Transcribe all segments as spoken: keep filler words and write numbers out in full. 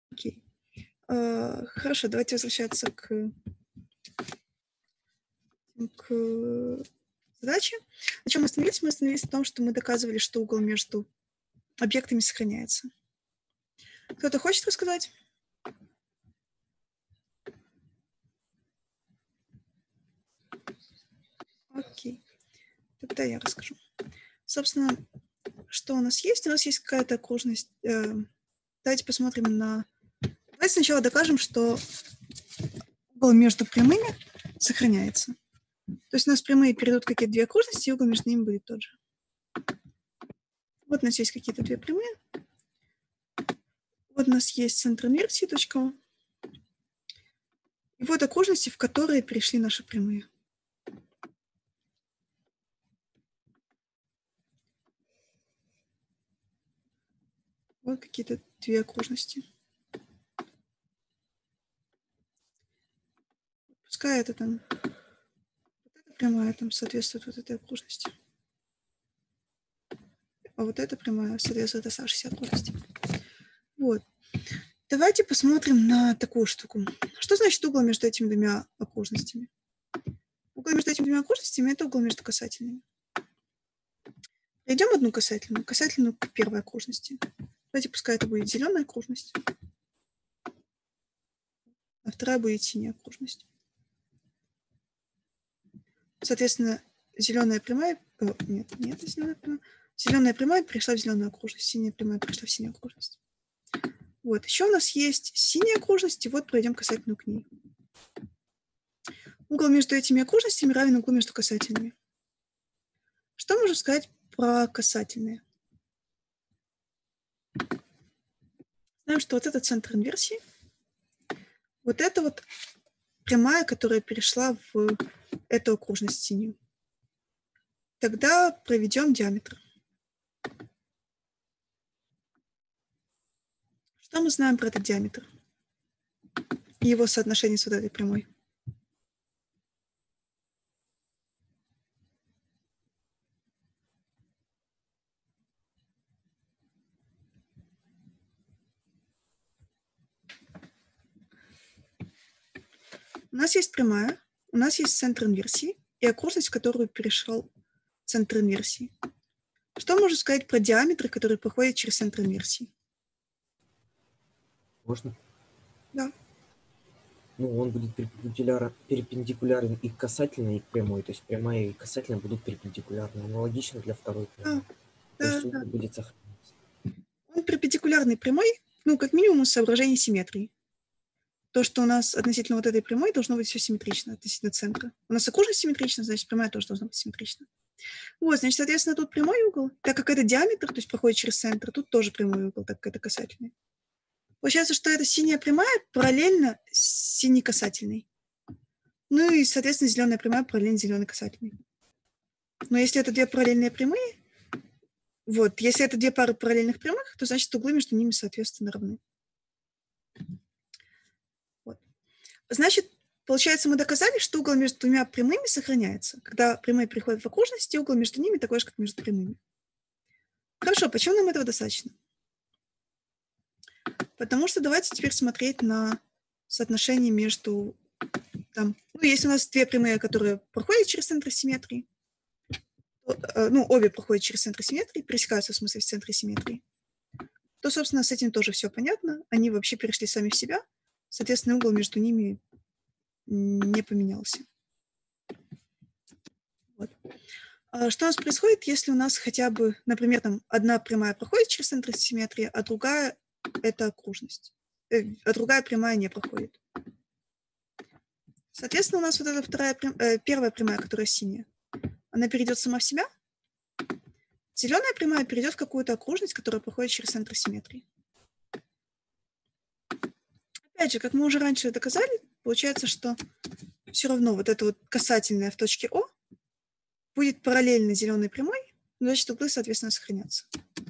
Окей. А, хорошо, давайте возвращаться к, к задаче. На чем мы остановились? Мы остановились на том, что мы доказывали, что угол между объектами сохраняется. Кто-то хочет рассказать? Окей. Тогда я расскажу. Собственно, что у нас есть? У нас есть какая-то окружность. Э, давайте посмотрим на... Давайте сначала докажем, что угол между прямыми сохраняется. То есть у нас прямые перейдут какие-то две окружности, и угол между ними будет тот же. Вот у нас есть какие-то две прямые. Вот у нас есть центр инверсии, точка О. И вот окружности, в которые перешли наши прямые. Вот какие-то две окружности. Пускай это там, вот эта прямая там соответствует вот этой окружности. А вот эта прямая соответствует оставшейся окружности. Вот. Давайте посмотрим на такую штуку. Что значит угол между этими двумя окружностями? Угол между этими двумя окружностями – это угол между касательными. Найдем одну касательную, касательную к первой окружности. Давайте, пускай это будет зеленая окружность, а вторая будет синяя окружность. Соответственно, зеленая прямая... О, нет, не это зеленая прямая. Зеленая прямая перешла в зеленую окружность, синяя прямая перешла в синюю окружность. Вот, еще у нас есть синяя окружность, и вот проведем касательную к ней. Угол между этими окружностями равен углу между касательными. Что можем сказать про касательные? Знаем, что вот это центр инверсии. Вот это вот прямая, которая перешла в эту окружность синюю. Тогда проведем диаметр. Что мы знаем про этот диаметр и его соотношение с вот этой прямой? У нас есть прямая, у нас есть центр инверсии и окружность, в которую перешел центр инверсии. Что можно сказать про диаметр, который проходит через центр инверсии? Можно? Да. Ну, он будет перпендикуляр, перпендикулярен и к касательной, и к прямой. То есть прямая и касательная будут перпендикулярны. Аналогично для второй прямой. Да, То да, есть угол да. будет сохраняться. Он перпендикулярный прямой, ну, как минимум, из соображений симметрии. То, что у нас относительно вот этой прямой должно быть все симметрично, относительно центра. У нас окружность симметрична, значит, прямая тоже должна быть симметрична. Вот, значит, соответственно, тут прямой угол, так как это диаметр, то есть проходит через центр, тут тоже прямой угол, так как это касательный. Получается, что эта синяя прямая параллельно синей касательной. Ну и, соответственно, зеленая прямая параллельно зеленой касательной. Но если это две параллельные прямые, вот, если это две пары параллельных прямых, то значит углы между ними, соответственно, равны. Вот. Значит, получается, мы доказали, что угол между двумя прямыми сохраняется. Когда прямые приходят в окружность, угол между ними такой же, как между прямыми. Хорошо, почему нам этого достаточно? Потому что давайте теперь смотреть на соотношение между... Там, ну, если у нас две прямые, которые проходят через центр симметрии, то, ну, обе проходят через центр симметрии, пересекаются в смысле в центре симметрии, то, собственно, с этим тоже все понятно. Они вообще перешли сами в себя. Соответственно, угол между ними не поменялся. Вот. Что у нас происходит, если у нас хотя бы, например, там одна прямая проходит через центр симметрии, а другая – это окружность, а другая прямая не проходит. Соответственно, у нас вот эта вторая, первая прямая, которая синяя, она перейдет сама в себя. Зеленая прямая перейдет в какую-то окружность, которая проходит через центр симметрии. Опять же, как мы уже раньше доказали, получается, что все равно вот это вот касательное в точке О будет параллельно зеленой прямой, значит, углы, соответственно, сохранятся.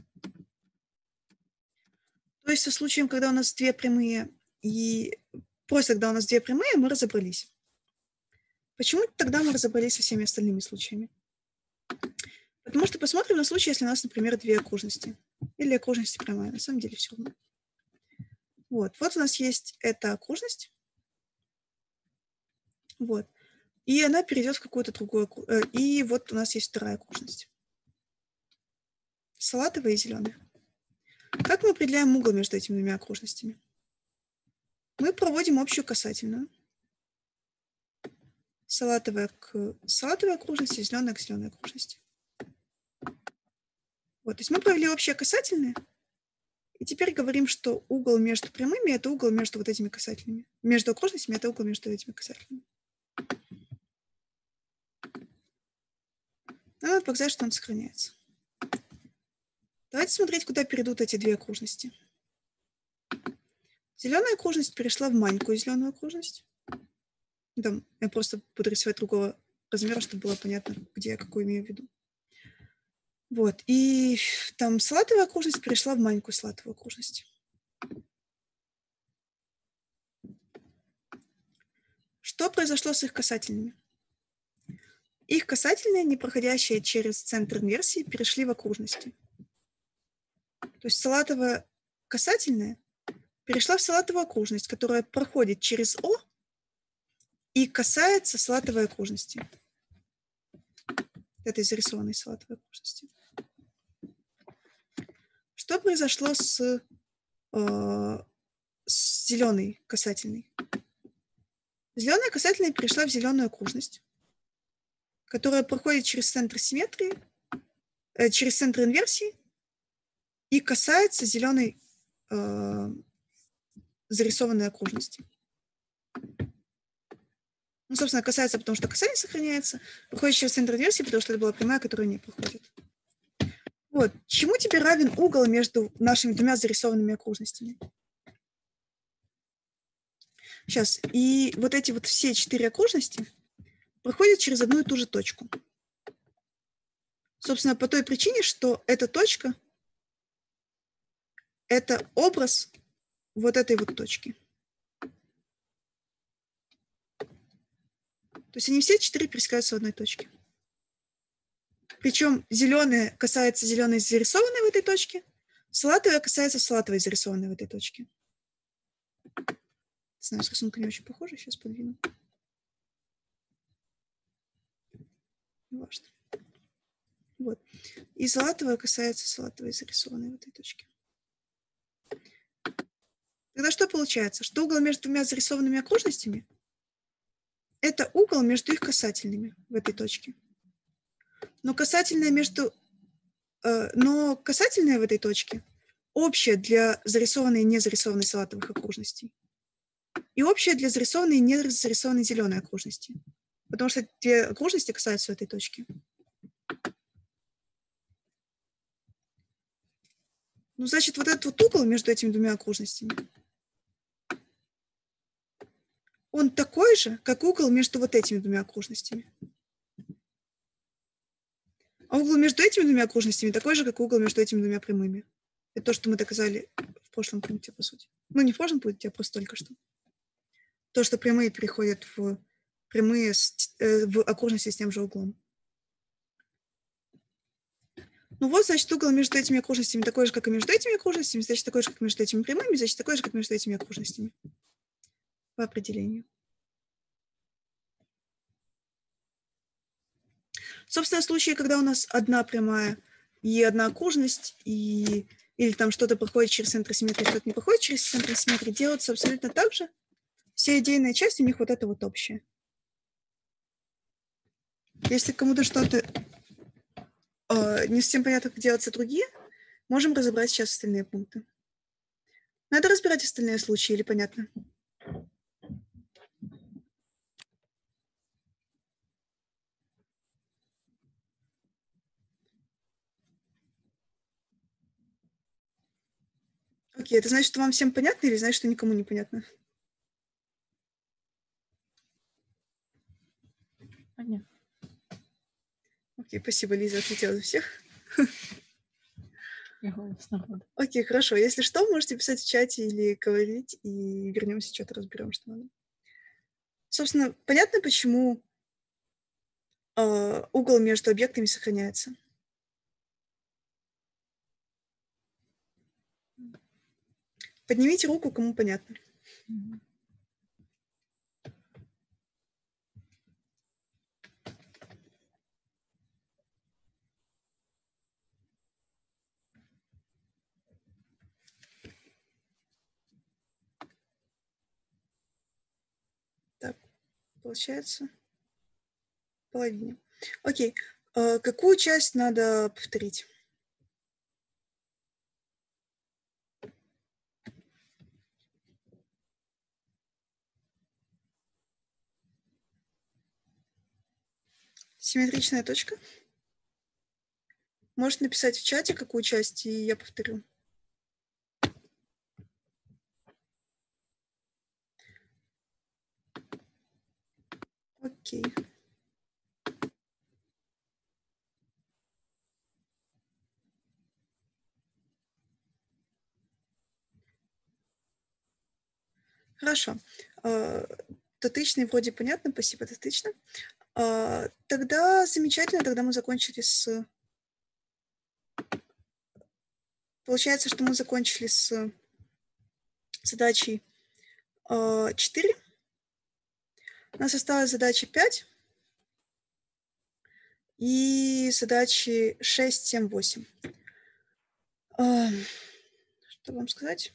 То есть со случаем, когда у нас две прямые, и просто когда у нас две прямые, мы разобрались. Почему тогда мы разобрались со всеми остальными случаями? Потому что посмотрим на случай, если у нас, например, две окружности. Или окружности прямая. На самом деле все равно. Вот, вот у нас есть эта окружность. Вот. И она перейдет в какую-то другую окружность. И вот у нас есть вторая окружность. Салатовая и зеленая. Как мы определяем угол между этими двумя окружностями? Мы проводим общую касательную. Салатовая к салатовой окружности, зеленая к зеленой окружности. Вот, то есть мы провели общее касательное. И теперь говорим, что угол между прямыми – это угол между вот этими касательными. Между окружностями – это угол между этими касательными. Надо показать, что он сохраняется. Давайте смотреть, куда перейдут эти две окружности. Зеленая окружность перешла в маленькую зеленую окружность. Там я просто буду рисовать другого размера, чтобы было понятно, где я какую имею в виду. Вот. И там салатовая окружность перешла в маленькую салатовую окружность. Что произошло с их касательными? Их касательные, не проходящие через центр инверсии, перешли в окружности. То есть салатовая касательная перешла в салатовую окружность, которая проходит через О и касается салатовой окружности. Этой зарисованной салатовой окружности. Что произошло с, э, с зеленой касательной? Зеленая касательная перешла в зеленую окружность, которая проходит через центр симметрии, э, через центр инверсии и касается зеленой э, зарисованной окружности. Ну, собственно, касается, потому что касание сохраняется, проходит через центр инверсии, потому что это была прямая, которая не проходит. Вот. Чему теперь равен угол между нашими двумя зарисованными окружностями? Сейчас. И вот эти вот все четыре окружности проходят через одну и ту же точку. Собственно, по той причине, что эта точка – это образ вот этой вот точки. То есть они все четыре пересекаются в одной точке. Причем зеленая касается зеленой, зарисованной в этой точке, салатовая касается салатовой, зарисованной в этой точке. Не знаю, с рисунком не очень похоже, сейчас подвину. Важно. Вот. И салатовая касается салатовой, зарисованной в этой точке. Тогда что получается? Что угол между двумя зарисованными окружностями – это угол между их касательными в этой точке. Но касательная между, э, но касательная в этой точке общая для зарисованной и не зарисованной салатовых окружностей и общая для зарисованной и не зарисованной зеленой окружности. Потому что две окружности касаются этой точки. Ну, значит, вот этот вот угол между этими двумя окружностями, он такой же, как угол между вот этими двумя окружностями. А угол между этими двумя окружностями такой же, как угол между этими двумя прямыми. Это то, что мы доказали в прошлом пункте, по сути. Ну, не в прошлом пункте, а просто только что. То, что прямые переходят в прямые с, э, в окружности с тем же углом. Ну вот, значит, угол между этими окружностями такой же, как и между этими окружностями, значит, такой же, как между этими прямыми, значит, такой же, как между этими окружностями. По определению. Собственно, в случае, когда у нас одна прямая и одна окружность, и, или там что-то проходит через центр симметрии, что-то не проходит через центр симметрии, делается абсолютно так же. Вся идейная часть у них вот это вот общее. Если кому-то что-то э, не совсем понятно, как делаются другие, можем разобрать сейчас остальные пункты. Надо разбирать остальные случаи или понятно? Окей, это значит, что вам всем понятно или значит, что никому не понятно? Понятно. Окей, спасибо, Лиза, ответила за всех. Я голос народа. Окей, хорошо. Если что, можете писать в чате или говорить, и вернемся, что-то разберем, что надо. Собственно, понятно, почему э, угол между объектами сохраняется? Поднимите руку, кому понятно. Так, получается половине. Окей. А какую часть надо повторить? Симметричная точка. Можете написать в чате, какую часть, и я повторю. Окей. Хорошо. А, Тотычный вроде понятно, спасибо, тотычно. А, Тогда замечательно, тогда мы закончили с... Получается, что мы закончили с задачей а, четыре. У нас осталась задача пять и задачи шесть, семь, восемь. А, Что вам сказать?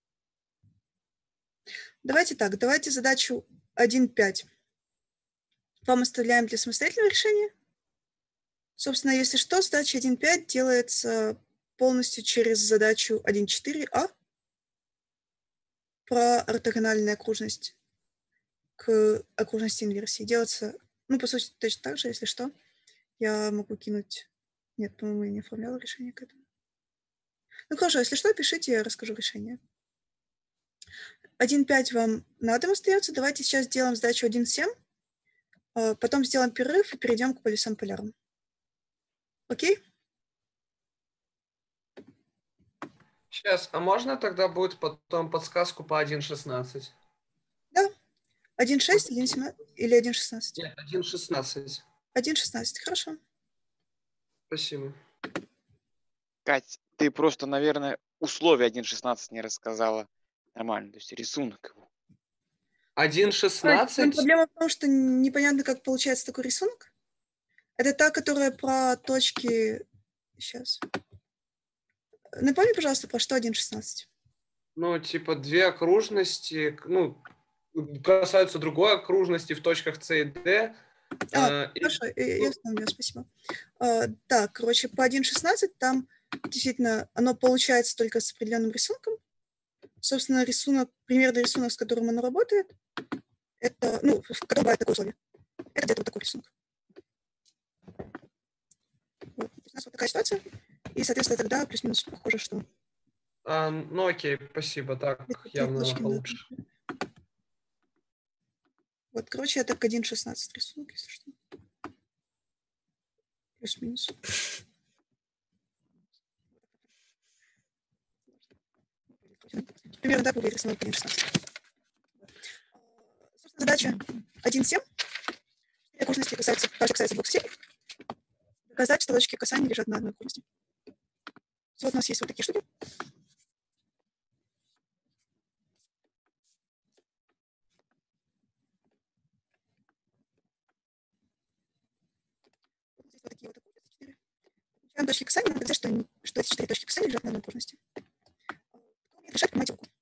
Давайте так, давайте задачу один, пять вам оставляем для самостоятельного решения. Собственно, если что, задача один, пять делается полностью через задачу один, четыре, а про ортогональную окружность к окружности инверсии. Делается, ну, по сути, точно так же, если что. Я могу кинуть... Нет, по-моему, я не оформляла решение к этому. Ну, хорошо, если что, пишите, я расскажу решение. один, пять вам на дом остается. Давайте сейчас сделаем задачу один, семь. Потом сделаем перерыв и перейдем к полюсам полярным. Окей? Сейчас, а можно тогда будет потом подсказку по один шестнадцать? Да. один шесть, один семнадцать или один шестнадцать? Нет, один шестнадцать. один шестнадцать, хорошо. Спасибо. Кать, ты просто, наверное, условия один шестнадцать не рассказала нормально, то есть рисунок его. один А, шестнадцать? проблема в том, что непонятно, как получается такой рисунок. Это та, которая про точки... Сейчас. Напомни, пожалуйста, про что один шестнадцать. Ну, типа две окружности, ну, касаются другой окружности в точках С и Д. А, э, и- хорошо, я, я вспомнила, спасибо. А, так, короче, по один шестнадцать там действительно оно получается только с определенным рисунком. Собственно, рисунок, примерный рисунок, с которым оно работает, это, ну, в котором бывает такое условие. Это где-то вот такой рисунок. Вот. У нас вот такая ситуация. И, соответственно, тогда плюс-минус похоже, что... а, ну, окей, спасибо, так это три явно точки, да. получше. Вот, короче, это к один шестнадцать рисунок, если что. Плюс-минус. Примерно так выглядит рисунок к один шестнадцать. Собственно, задача один семь. Окружности касаются, также касается двух степеней. Доказать, что точки касания лежат на одной окружности. Вот у нас есть вот такие штуки. Здесь вот такие вот окружности, четыре. Получаем точки касания, надо доказать, что, они, что эти четыре точки касания лежат на одной окружности. Кто умеет решать, поднимайте руку.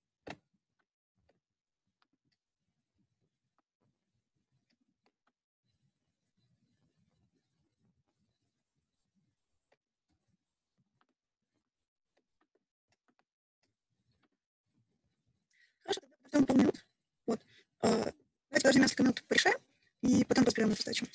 Хорошо, тогда подождем полминут. Вот. Давайте подождем несколько минут, порешаем, и потом разберем эту задачу.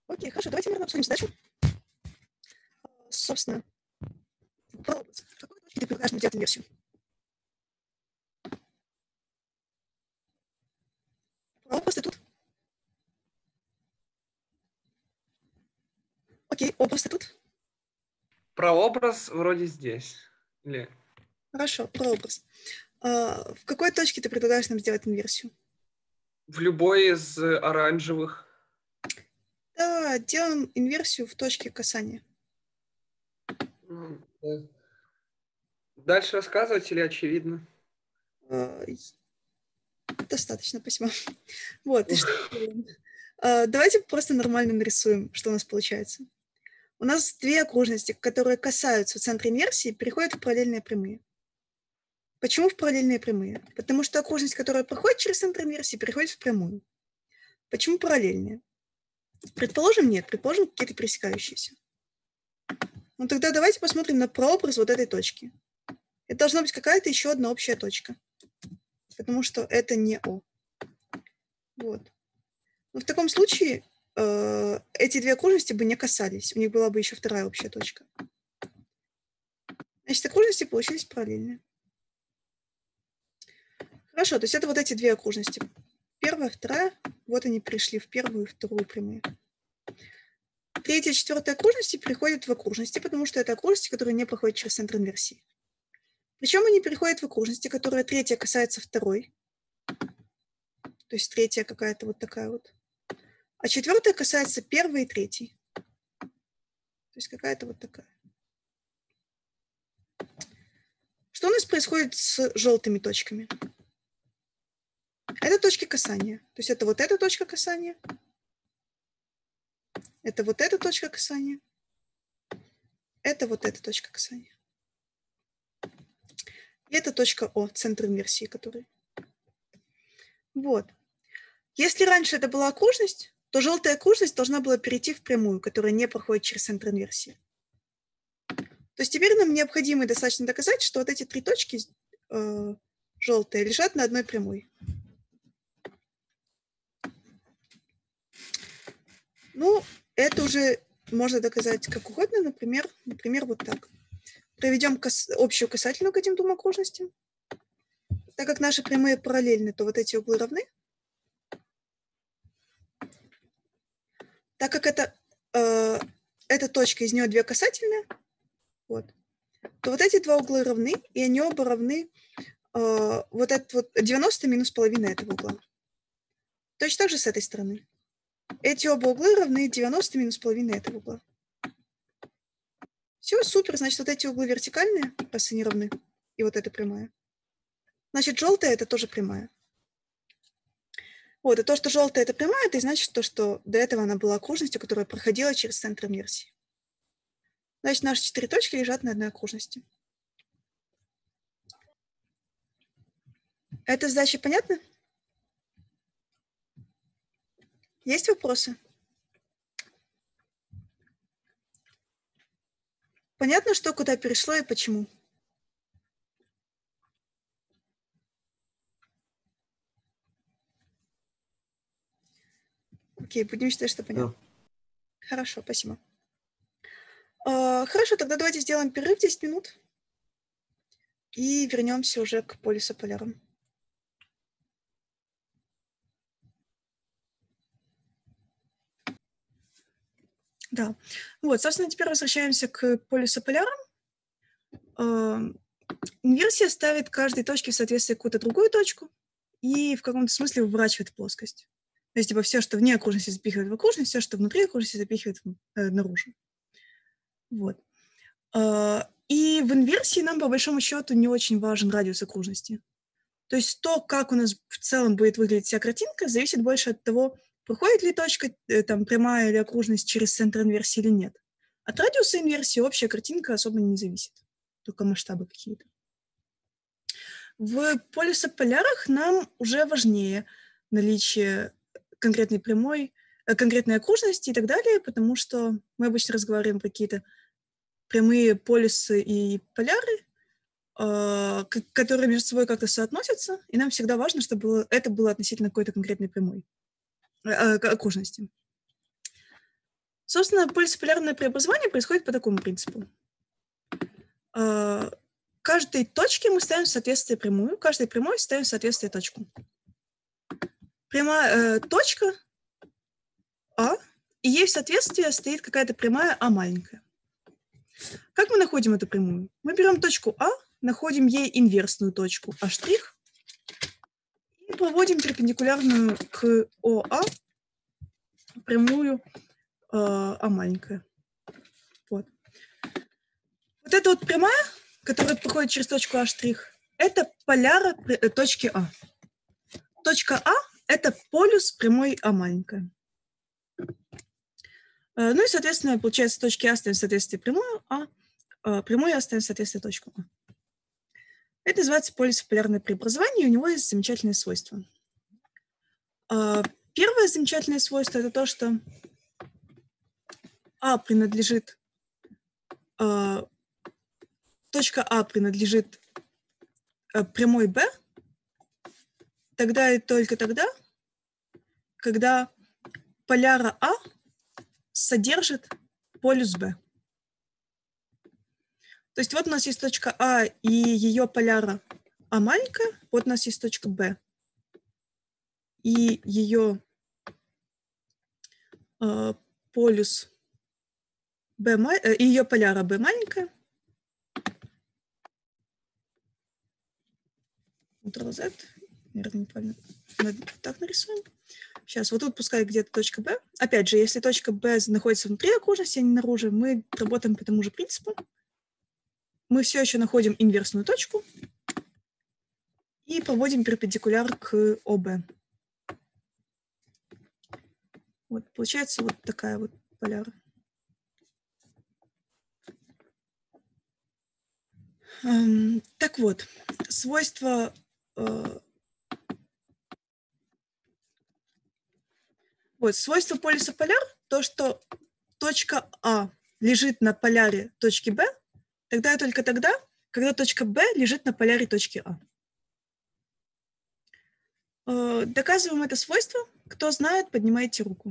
Окей, хорошо, давайте, наверное, обсудим задачу. Собственно, прообраз. В какой точке ты предлагаешь нам сделать инверсию? Прообраз ты тут? Окей, образ ты тут? Прообраз вроде здесь. Или... Хорошо, прообраз. А, в какой точке ты предлагаешь нам сделать инверсию? В любой из оранжевых. Да, делаем инверсию в точке касания. Дальше рассказывать или очевидно? А, достаточно, спасибо. Вот, и что делаем? А, давайте просто нормально нарисуем, что у нас получается. У нас две окружности, которые касаются центра инверсии, переходят в параллельные прямые. Почему в параллельные прямые? Потому что окружность, которая проходит через центр инверсии, переходит в прямую. Почему параллельные? Предположим, нет, предположим, какие-то пересекающиеся. Ну тогда давайте посмотрим на прообраз вот этой точки. Это должна быть какая-то еще одна общая точка, потому что это не О. Вот. Но в таком случае э, эти две окружности бы не касались, у них была бы еще вторая общая точка. Значит, окружности получились параллельные. Хорошо, то есть это вот эти две окружности. Первая, вторая, вот они пришли в первую и вторую прямые. Третья и четвертая окружности переходят в окружности, потому что это окружности, которые не проходят через центр инверсии. Причем они переходят в окружности, которая третья касается второй. То есть третья какая-то вот такая вот. А четвертая касается первой и третьей. То есть какая-то вот такая. Что у нас происходит с желтыми точками? Это точки касания. То есть это вот эта точка касания. Это вот эта точка касания. Это вот эта точка касания. И это точка О, центр инверсии, который. Вот. Если раньше это была окружность, то желтая окружность должна была перейти в прямую, которая не проходит через центр инверсии. То есть теперь нам необходимо и достаточно доказать, что вот эти три точки э, желтые лежат на одной прямой. Ну, это уже можно доказать как угодно, например, например вот так. Проведем кас- общую касательную к этим двум окружностям. Так как наши прямые параллельны, то вот эти углы равны. Так как это, э, эта точка, из нее две касательные, вот, то вот эти два угла равны, и они оба равны э, вот этот вот девяносто минус половина этого угла. Точно так же с этой стороны. Эти оба угла равны девяносто минус половина этого угла. Все, супер, значит, вот эти углы вертикальные, раз они равны, и вот эта прямая. Значит, желтая это тоже прямая. Вот, и то, что желтая это прямая, это и значит то, что до этого она была окружностью, которая проходила через центр инверсии. Значит, наши четыре точки лежат на одной окружности. Эта задача понятна? Есть вопросы? Понятно, что куда перешло и почему? Окей, будем считать, что понятно. Да. Хорошо, спасибо. А, хорошо, тогда давайте сделаем перерыв десять минут и вернемся уже к полюсополярам. Да, вот, собственно, теперь возвращаемся к полюсополярам. А, инверсия ставит каждой точке в соответствии какую-то другую точку и в каком-то смысле выворачивает плоскость. То есть, типа, все, что вне окружности, запихивает в окружность, все, что внутри окружности, запихивает э, наружу. Вот. А, и в инверсии нам, по большому счету, не очень важен радиус окружности. То есть то, как у нас в целом будет выглядеть вся картинка, зависит больше от того, проходит ли точка, там, прямая или окружность через центр инверсии или нет. От радиуса инверсии общая картинка особо не зависит, только масштабы какие-то. В полюсополярах нам уже важнее наличие конкретной прямой, конкретной окружности и так далее, потому что мы обычно разговариваем про какие-то прямые полюсы и поляры, которые между собой как-то соотносятся, и нам всегда важно, чтобы это было относительно какой-то конкретной прямой окружности. Собственно, полисполярное преобразование происходит по такому принципу. А, Каждой точке мы ставим в соответствие прямую, каждой прямой ставим в соответствие точку. Прямая э, точка А, и ей в соответствие стоит какая-то прямая А маленькая. Как мы находим эту прямую? Мы берем точку А, находим ей инверсную точку А' и проводим перпендикулярную к ОА прямую э, А маленькая. Вот. Вот эта вот прямая, которая проходит через точку А', это поляра точки А. Точка А – это полюс прямой А маленькая. Ну и, соответственно, получается, точки А ставим в соответствие прямую А, а прямой А ставим в соответствие точку А. Это называется полисполярное преобразование, и у него есть замечательные свойства. Первое замечательное свойство – это то, что А принадлежит, точка А принадлежит прямой Б, тогда и только тогда, когда поляра А содержит полюс Б. То есть вот у нас есть точка А и ее поляра А маленькая, вот у нас есть точка Б и ее э, полюс B, э, и ее поляра B маленькая. Ctrl-Z, наверное, неправильно. Так нарисуем. Сейчас, вот тут пускай где-то точка B. Опять же, если точка B находится внутри окружности, а не наружу, мы работаем по тому же принципу. Мы все еще находим инверсную точку и проводим перпендикуляр к ОБ. Вот, получается вот такая вот поляра. Эм, так вот, свойства... Э, вот, свойство полюса поляр, то, что точка А лежит на поляре точки Б, тогда и только тогда, когда точка Б лежит на поляре точки А. Э, доказываем это свойство. Кто знает, поднимайте руку.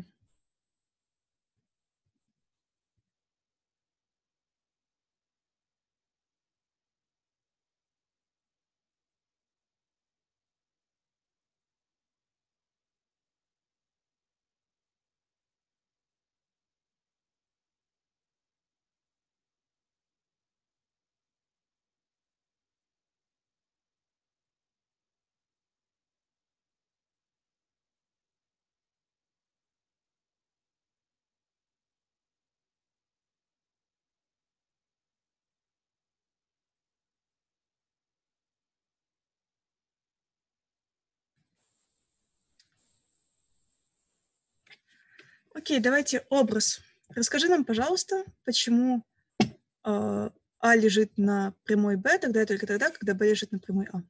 Окей, давайте образ. Расскажи нам, пожалуйста, почему э, А лежит на прямой Б, тогда и только тогда, когда Б лежит на прямой А.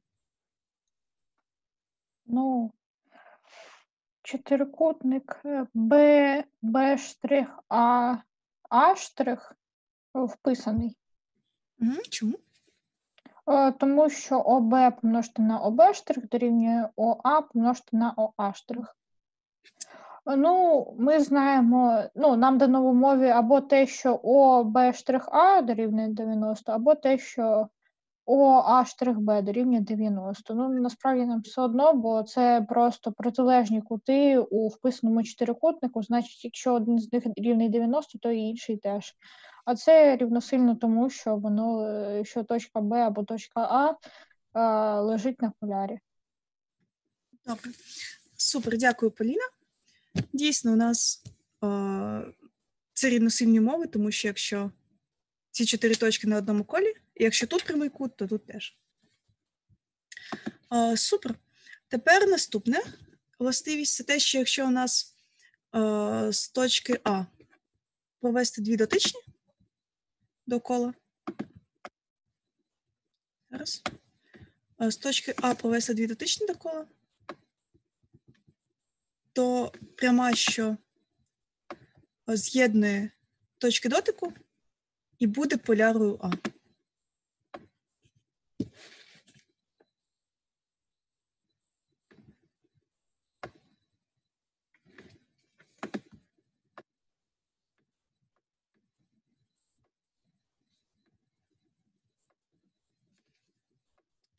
Ну, чотирикутник Б, Б штрих, А, А штрих вписаний. Угу, чому? Е, Тому що ОБ помножити на ОБ штрих дорівнює ОА помножити на ОА штрих. Ну, ми знаємо, ну, нам дано в умові або те, що ОБ штрих А дорівнює дев'яносто, або те, що ОА штрих Б дорівнює дев'яносто. Ну, насправді нам все одно, бо це просто протилежні кути у вписаному чотирикутнику, значить, якщо один з них рівний дев'яносто, то і інший теж. А це рівносильно тому, що воно, що точка Б або точка А, а лежить на полярі. Добре. Супер, дякую, Поліна. Дійсно, у нас е, це рівносильні умови, тому що якщо ці чотири точки на одному колі, і якщо тут прямий кут, то тут теж. Е, супер. Тепер наступне властивість – це те, що якщо у нас е, з точки А провести дві дотичні до кола, зараз, е, з точки А провести дві дотичні до кола, то пряма, що з'єднує точки дотику і буде полярою А.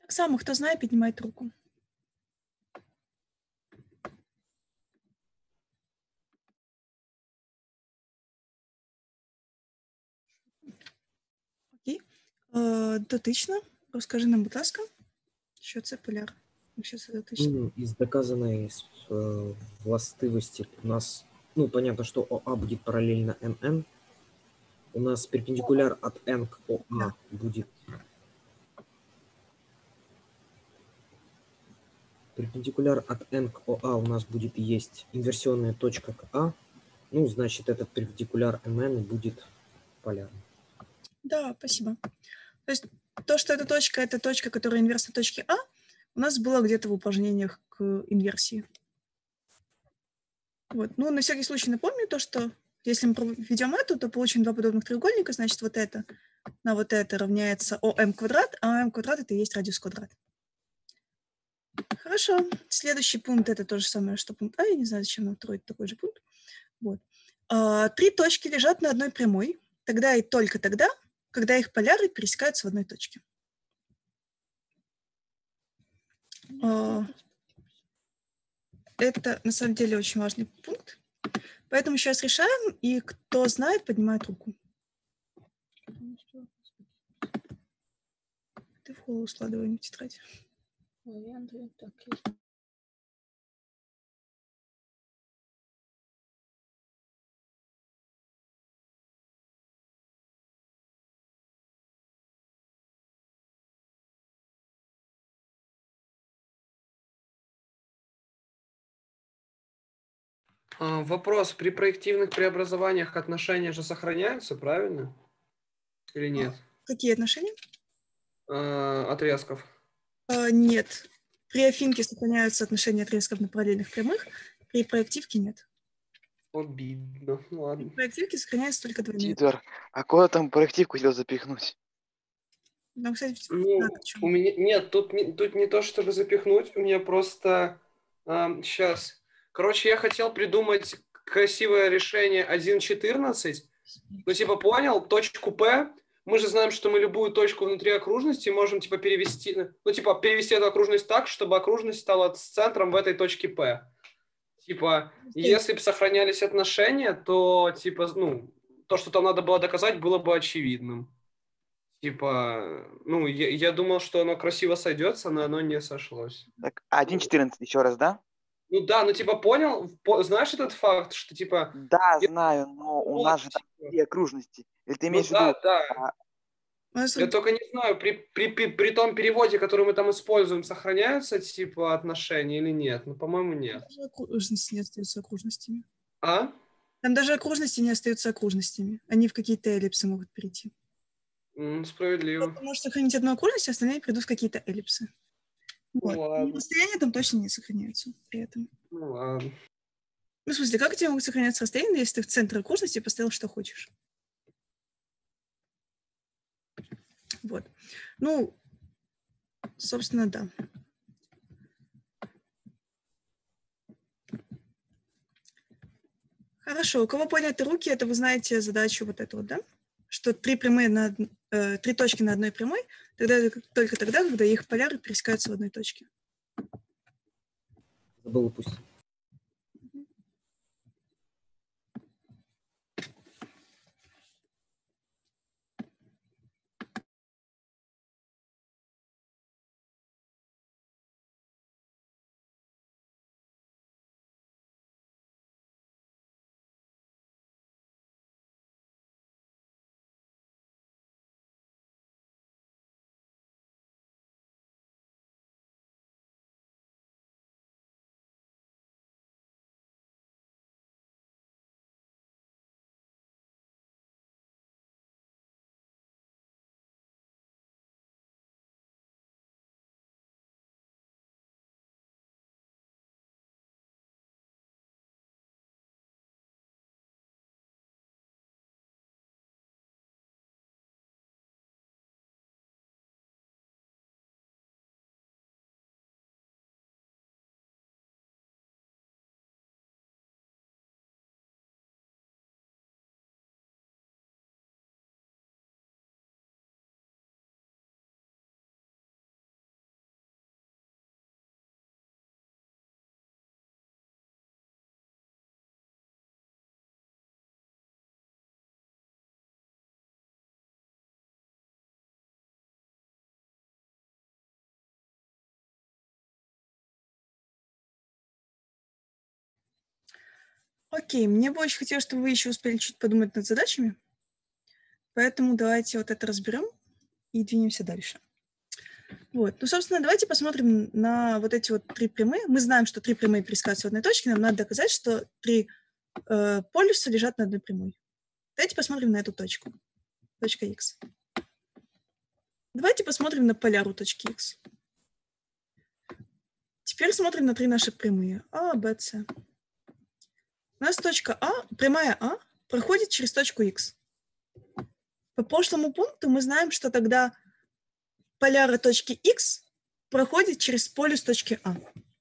Так само, кто знает, поднимает руку. Окей. Е, Дотично. Розкажи нам, будь ласка, що це поляр. Якщо це дотично. Ну, из доказанной э, властивости у нас, ну, понятно, что ОА будет параллельно МН. У нас перпендикуляр от N к ОА Да. будет... Перпендикуляр от N к ОА у нас будет есть инверсионная точка к А. Ну, значит, этот перпендикуляр МН будет полярным. Да, спасибо. То есть то, что эта точка, это точка, которая инверсна точки А, у нас было где-то в упражнениях к инверсии. Вот. Ну, на всякий случай напомню то, что если мы проведем эту, то получим два подобных треугольника, значит, вот это на вот это равняется ОМ квадрат, а ОМ квадрат это и есть радиус квадрат. Хорошо. Следующий пункт это то же самое, что пункт А. Я не знаю, зачем нам второй такой же пункт. Вот. А, три точки лежат на одной прямой, тогда и только тогда, когда их поляры пересекаются в одной точке. А, это на самом деле очень важный пункт. Поэтому сейчас решаем, и кто знает, поднимает руку. Ты в голову складывай, не в тетрадь. А, Вопрос. При проективных преобразованиях отношения же сохраняются, правильно? Или нет? Какие отношения? А, Отрезков. А, нет. При афинке сохраняются отношения отрезков на параллельных прямых, при проективке нет. Обидно. При Ладно. проективке сохраняются только двойные. Титер, а куда там проективку хотел запихнуть? Нам, кстати, Ну, надо чё. у меня нет, тут не, тут не то, чтобы запихнуть, у меня просто сейчас. Короче, я хотел придумать красивое решение один четырнадцать. Ну, типа, понял, точку P. Мы же знаем, что мы любую точку внутри окружности можем, типа, перевести, ну, типа, перевести эту окружность так, чтобы окружность стала с центром в этой точке P. Типа, если бы сохранялись отношения, то, типа, ну, то, что там надо было доказать, было бы очевидным. Типа, ну, я, я думал, что оно красиво сойдется, но оно не сошлось. Так, один четырнадцать еще раз, да? Ну да, ну типа понял, по- знаешь этот факт, что типа... Да, я- знаю, но у вот, нас же там типа, две окружности. Или ты ну имеешь в да, виду... да. а, У нас Я тут только не знаю, при, при, при, при том переводе, который мы там используем, сохраняются типа отношения или нет? Ну, по-моему, нет. даже окружности не остаются окружностями. А? Там даже окружности не остаются окружностями. Они в какие-то эллипсы могут перейти. М, Справедливо. Кто-то может сохранить одну окружность, а остальные придут в какие-то эллипсы. Вот. Ну И ладно, расстояния там точно не сохраняются при этом. ну ладно. Ну, в смысле, как у тебя могут сохраняться расстояния, если ты в центр окружности поставил, что хочешь? Вот. Ну, собственно, да. Хорошо. У кого подняты руки, это вы знаете задачу вот эту вот, да? Что три прямые на од- э, три точки на одной прямой, тогда это только тогда, когда их поляры пересекаются в одной точке. Забыл упустить. Окей, мне бы очень хотелось, чтобы вы еще успели чуть подумать над задачами. Поэтому давайте вот это разберем и двинемся дальше. Вот. Ну, собственно, давайте посмотрим на вот эти вот три прямые. Мы знаем, что три прямые пересекаются в одной точке. Нам надо доказать, что три э, полюса лежат на одной прямой. Давайте посмотрим на эту точку. Точка Х. Давайте посмотрим на поляру точки Х. Теперь смотрим на три наши прямые. А, Б, С. У нас точка А, прямая А, проходит через точку Х. По прошлому пункту мы знаем, что тогда поляра точки Х проходит через полюс точки А.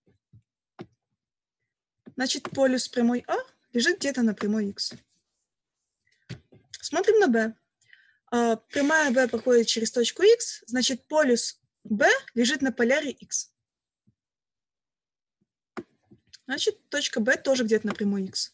Значит, полюс прямой А лежит где-то на прямой Х. Смотрим на Б. А, прямая Б проходит через точку Х, значит, полюс Б лежит на поляре Х. Значит, точка Б тоже где-то на прямой Х.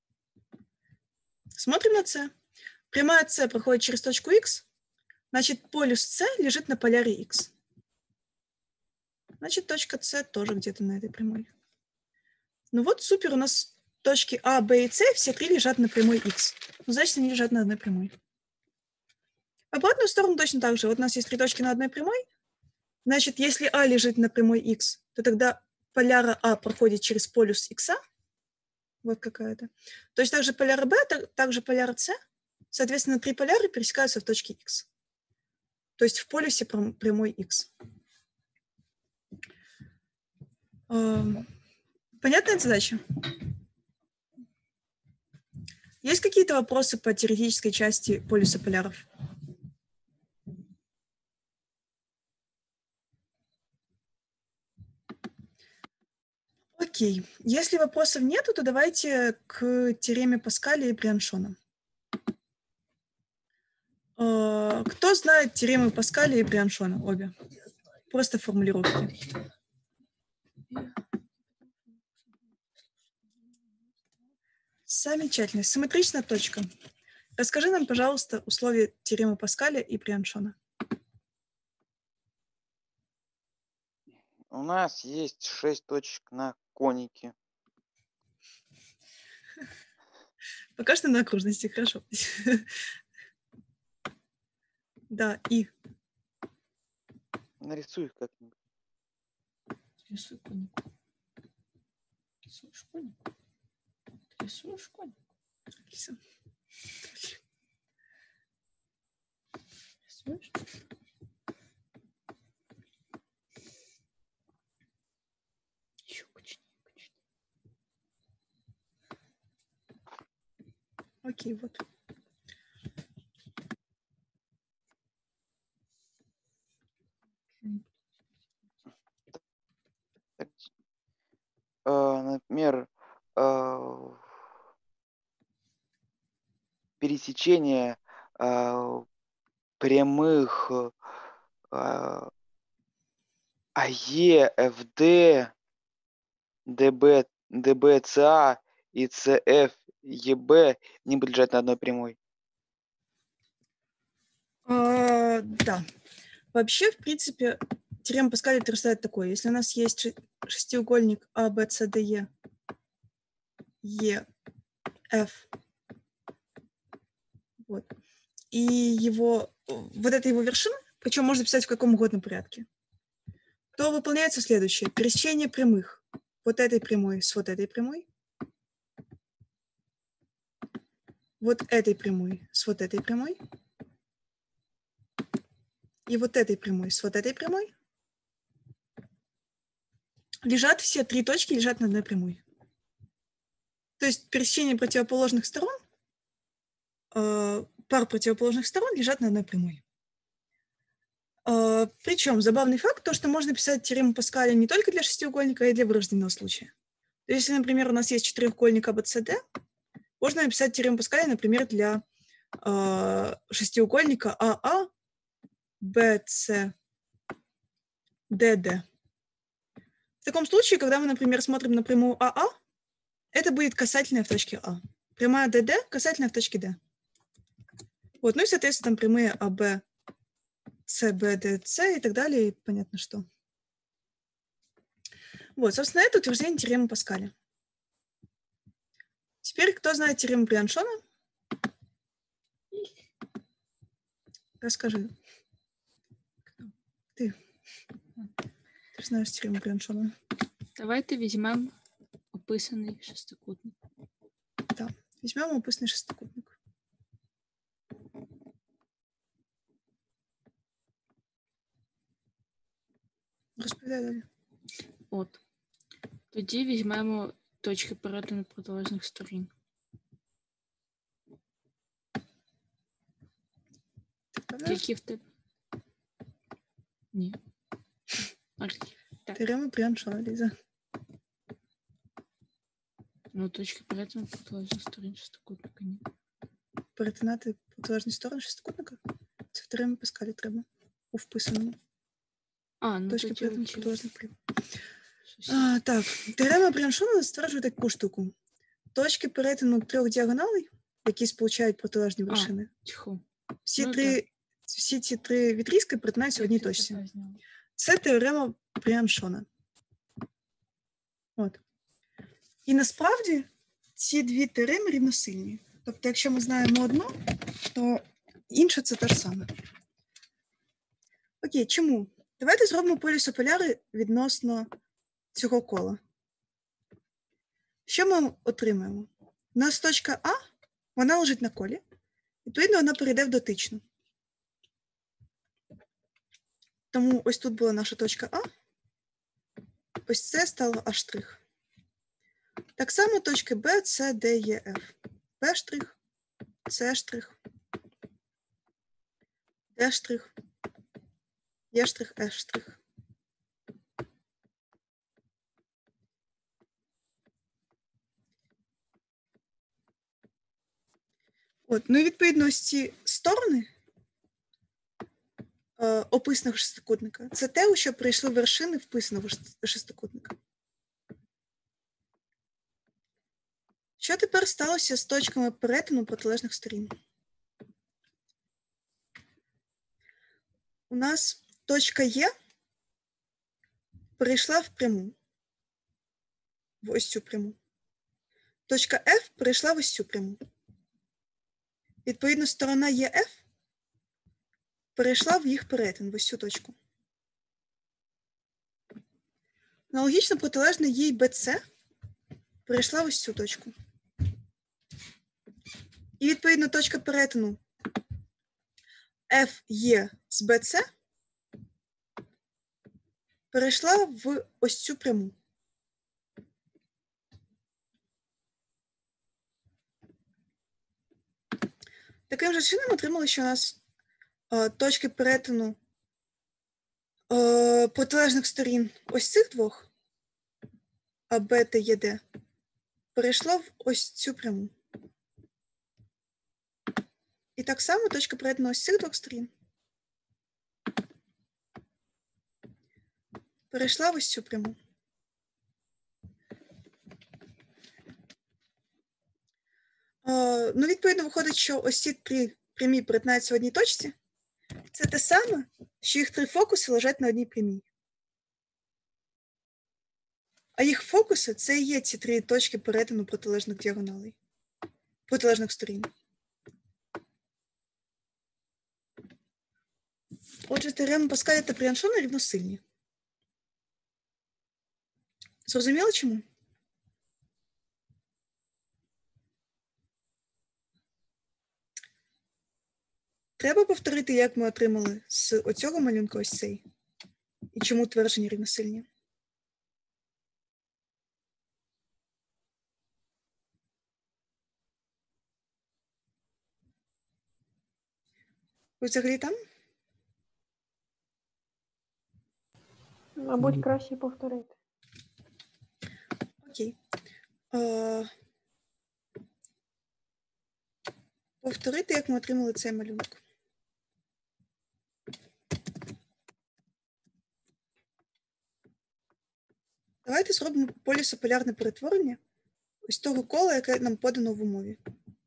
Смотрим на С. Прямая С проходит через точку Х, значит, полюс С лежит на поляре Х. Значит, точка С тоже где-то на этой прямой. Ну вот, супер, у нас точки А, Б и С все три лежат на прямой Х. Ну, значит, они лежат на одной прямой. В обратную сторону точно так же. Вот у нас есть три точки на одной прямой. Значит, если А лежит на прямой Х, то тогда поляра А проходит через полюс Х. Вот какая-то. Точно так же поляра Б, также поляра С. Соответственно, три поляра пересекаются в точке Х. То есть в полюсе прямой Х. Понятная задача? Есть какие-то вопросы по теоретической части полюса поляров? Окей. Если вопросов нету, то давайте к теореме Паскаля и Брианшона. Кто знает теоремы Паскаля и Брианшона? Обе. Просто формулировки. Замечательно. Симметричная точка. Расскажи нам, пожалуйста, условия теоремы Паскаля и Брианшона. У нас есть шесть точек на конике. Пока что на окружности, хорошо. Да, и... Нарисуй их как-нибудь. Рисуй коник. Рисуешь коник. Рисуешь коник. Рисуешь? Еще качни, качни. Окей, вот. Например, пересечение прямых АЕ, ФД, ДБ, ДБЦА и ЦФ, ЕБ не будут лежать на одной прямой. А, да. Вообще, в принципе, теорема Паскаля утверждает такое. Если у нас есть шестиугольник А, Б, С, Д, Е, Е, Ф, вот, и его, вот это его вершина, причем можно писать в каком угодно порядке, то выполняется следующее. Пересечение прямых вот этой прямой с вот этой прямой, вот этой прямой с вот этой прямой, и вот этой прямой с вот этой прямой, лежат все три точки, лежат на одной прямой. То есть пересечение противоположных сторон, э, пар противоположных сторон лежат на одной прямой. Э, причем забавный факт, то, что можно писать теорему Паскаля не только для шестиугольника, а и для вырожденного случая. То есть, если, например, у нас есть четырехугольник А Б С Д, можно написать теорему Паскаля, например, для э, шестиугольника А А, Б С Д Д. В таком случае, когда мы, например, смотрим на прямую А А, это будет касательная в точке А. Прямая Д Д касательная в точке Д. Вот, ну и, соответственно, там прямые А Б, С Б, Д, С и так далее, и понятно что. Вот, собственно, это утверждение теоремы Паскаля. Теперь кто знает теорему Брианшона? Расскажи. Ти. Ти ж знаєш теорему Брианшона. Давайте візьмемо описаний шестикутник. Так, візьмемо описаний шестикутник. Розповідай далі. От. Тоді візьмемо точки перетину протилежних сторін. Ти впевнений? Які в тебе? Ні. Окей. Так. Теорема Брианшона, Ліза. Ну, точки перетину протилежних сторін шестикутника ні. Перетинати протилежні сторони шестикутника? Це в теоремі Паскаля треба. У вписаному. А, ну Точки тоді перетину окей. протилежних прямих. Щось. А, так, теорема Брианшона стверджує таку штуку. Точки перетину трьох діагоналей, які сполучають протилежні А. вершини, Тьху. всі, Ну, три, всі ці три відрізки перетинаються в одній точці. Це теорема Брианшона. От. І насправді ці дві теореми рівносильні. Тобто, якщо ми знаємо одну, то інша це те ж саме. Окей, чому? Давайте зробимо полюсополяри відносно цього кола. Що ми отримаємо? У нас точка А, вона лежить на колі. Відповідно, вона перейде в дотичну. Тому ось тут була наша точка А. Ось це стало А'. Так само точки Б, С, Д, Е, Ф. Б', С', Д', Е', Е'. От, ну і відповідно ось ці сторони е, описаного шестикутника, це те, у що прийшли вершини вписаного шест- шестикутника. Що тепер сталося з точками перетину протилежних сторін? У нас точка Е перейшла в пряму, в ось цю пряму. Точка F перейшла в ось цю пряму. Відповідно, сторона Е Ф перейшла в їх перетин, в ось цю точку. Аналогічно протилежна їй Б С перейшла в ось цю точку. І, відповідно, точка перетину Ф Е з Б С перейшла в ось цю пряму. Таким же чином отримали, що у нас е, точки перетину е, протилежних сторін ось цих двох, А, Б та Е, Д, перейшла в ось цю пряму. І так само точка перетину ось цих двох сторін перейшла в ось цю пряму. Е, ну, відповідно, виходить, що ось ці три прямі перетинаються в одній точці. Це те саме, що їх три фокуси лежать на одній прямій. А їх фокуси – це і є ці три точки перетину протилежних діагоналей, протилежних сторін. Отже, теореми Паскаля та Брианшона рівносильні. Зрозуміло чому? Треба повторити, як ми отримали з оцього малюнка ось цей. І чому твердження рівносильні. Ви взагалі там? Мабуть, краще повторити. Окей. Е, повторити, як ми отримали цей малюнок. Давайте зробимо полісополярне перетворення ось того кола, яке нам подано в умові.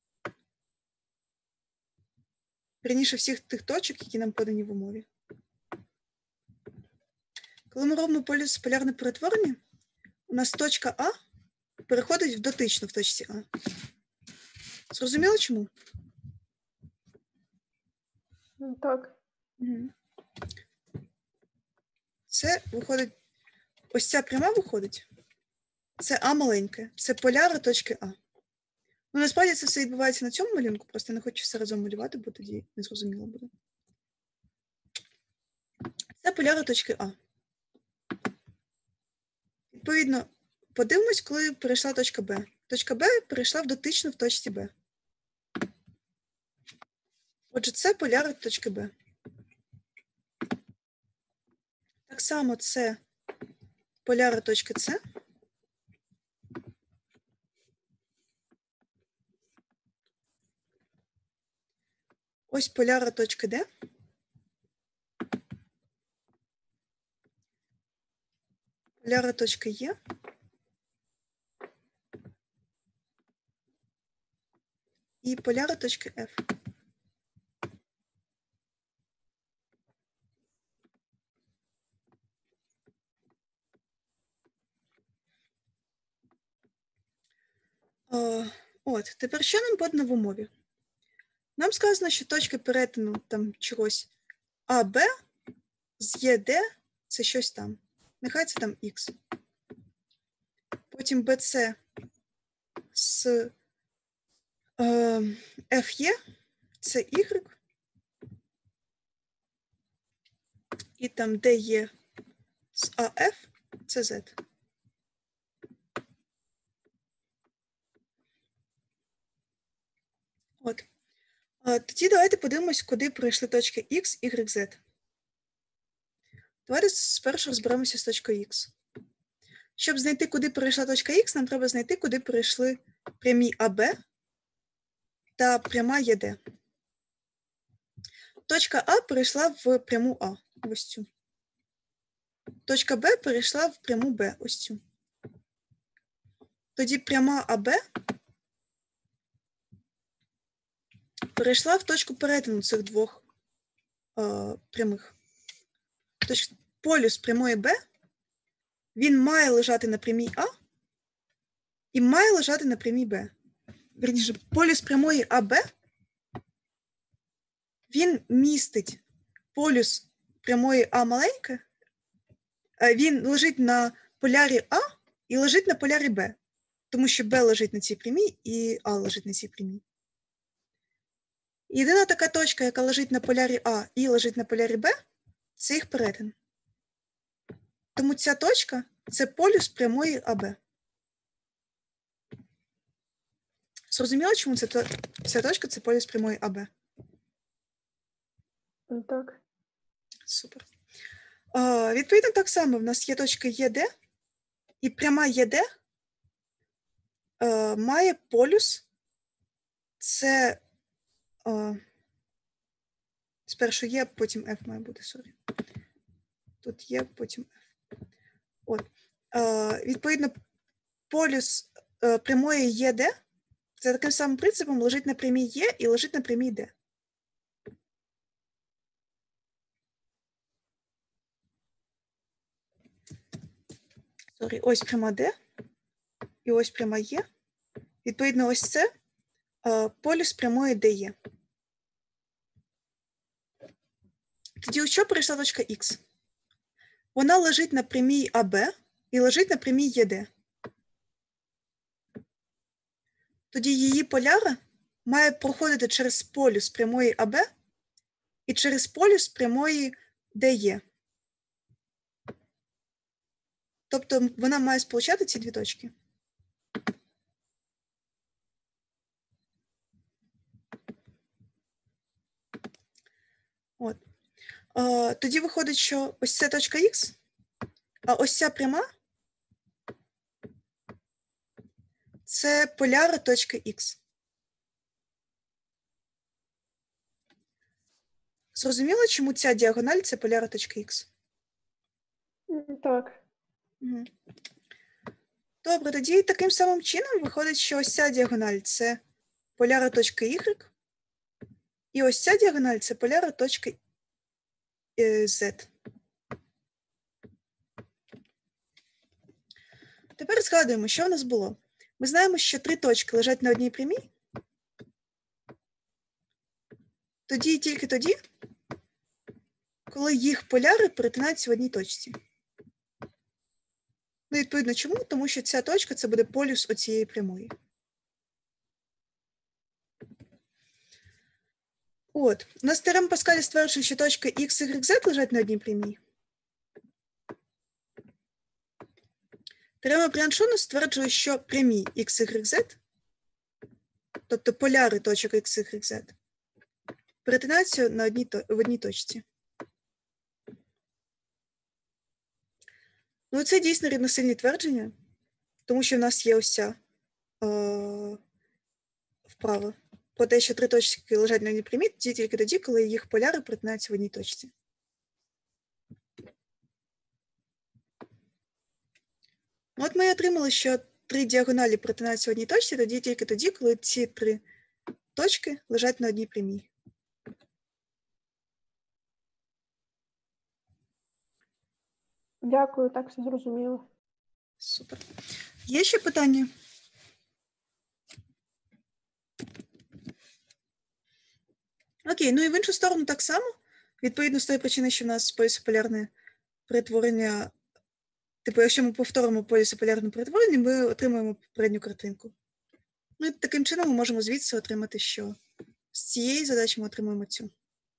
Вірніше, всіх тих точок, які нам подані в умові. Коли ми робимо полісополярне перетворення, у нас точка А переходить в дотичну в точці А. Зрозуміло чому? Ну, так. Угу. Це виходить, ось ця пряма виходить. Це А маленьке, це поляри точки А. Ну, насправді це все відбувається на цьому малюнку, просто я не хочу все разом малювати, бо тоді незрозуміло буде. Це поляри точки А. Відповідно, подивимось, коли перейшла точка Б. Точка Б перейшла в дотичну в точці Б. Отже, це поляри точки Б. Так само це поляри точки С. Ось поляри точки Д. Поляри точки Е. І поляри точки F. О, от, тепер що нам подано в умові? Нам сказано, що точки перетину там чогось А Б з Е Д – це щось там. Нехай це там Х. Потім Б С з е, Ф Е – це Y. І там Д Е з А Ф – це Z. От. Тоді давайте подивимось, куди пройшли точки X, Y, Z. Давайте спершу розберемося з точкою X. Щоб знайти, куди перейшла точка X, нам треба знайти, куди перейшли прямі А Б та пряма Е Д. Точка А перейшла в пряму А, ось цю. Точка Б перейшла в пряму Б, ось цю. Тоді пряма А Б перейшла в точку перетину цих двох е, прямих. Тож полюс прямої Б, він має лежати на прямій А і має лежати на прямій Б. Вірніше, полюс прямої А Б, він містить полюс прямої А маленьке, він лежить на полярі А і лежить на полярі Б, тому що Б лежить на цій прямій і А лежить на цій прямій. Єдина така точка, яка лежить на полярі А і лежить на полярі Б, це їх перетин. Тому ця точка – це полюс прямої АБ. Зрозуміло, чому це, ця точка – це полюс прямої АБ? Так. Супер. А, відповідно, так само в нас є точка ЕД, і пряма ЕД а, має полюс – це а, спершу Е, потім F має бути, сорі. Тут Є, потім F. От. А, відповідно, полюс а, прямої ЕД за таким самим принципом лежить на прямій Е і лежить на прямій Д. Сорі, ось пряма Д і ось пряма Е. Відповідно, ось це а, полюс прямої ДЕ. Тоді у що перейшла точка Х? Вона лежить на прямій АБ і лежить на прямій ЕД. Тоді її поляра має проходити через полюс прямої АБ і через полюс прямої ДЕ. Тобто вона має сполучати ці дві точки. От. А, тоді виходить, що ось ця точка Х, а ось ця пряма – це поляра точки Х. Зрозуміло, чому ця діагональ – це поляра точки Х? Так. Угу. Добре, тоді таким самим чином виходить, що ось ця діагональ – це поляра точки Y, і ось ця діагональ – це поляра точки Z. Тепер згадуємо, що в нас було. Ми знаємо, що три точки лежать на одній прямій, тоді і тільки тоді, коли їх поляри перетинаються в одній точці. Ну, відповідно, чому? Тому що ця точка – це буде полюс оцієї прямої. От. У нас теорема Паскаля стверджує, що точка X, Y, Z лежать на одній прямій. Теорема Бріаншона стверджує, що прямі X, Y, Z, тобто поляри точок X, Y, Z, перетинаються на одній, в одній точці. Ну, це дійсно рівносильні твердження, тому що в нас є ось ця е, вправа про те, що три точки лежать на одній прямій, тільки тоді, коли їх поляри перетинаються в одній точці. От ми отримали, що три діагоналі перетинаються в одній точці, тоді тільки тоді, коли ці три точки лежать на одній прямій. Дякую, так все зрозуміло. Супер. Є ще питання? Окей, ну і в іншу сторону так само. Відповідно з тої причини, що в нас полісополярне перетворення, типу, якщо ми повторимо полісополярне перетворення, ми отримаємо попередню картинку. Ну і таким чином ми можемо звідси отримати, що з цієї задачі ми отримаємо цю.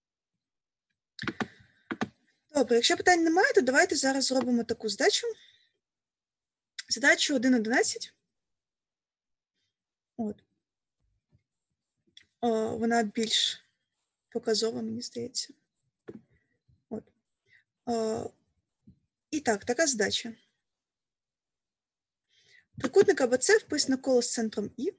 Добре, якщо питань немає, то давайте зараз зробимо таку задачу. Задачу один одинадцять. От. О, вона більш показова, мені здається. От. О, і так, така задача. Трикутник АБЦ вписано коло з центром І.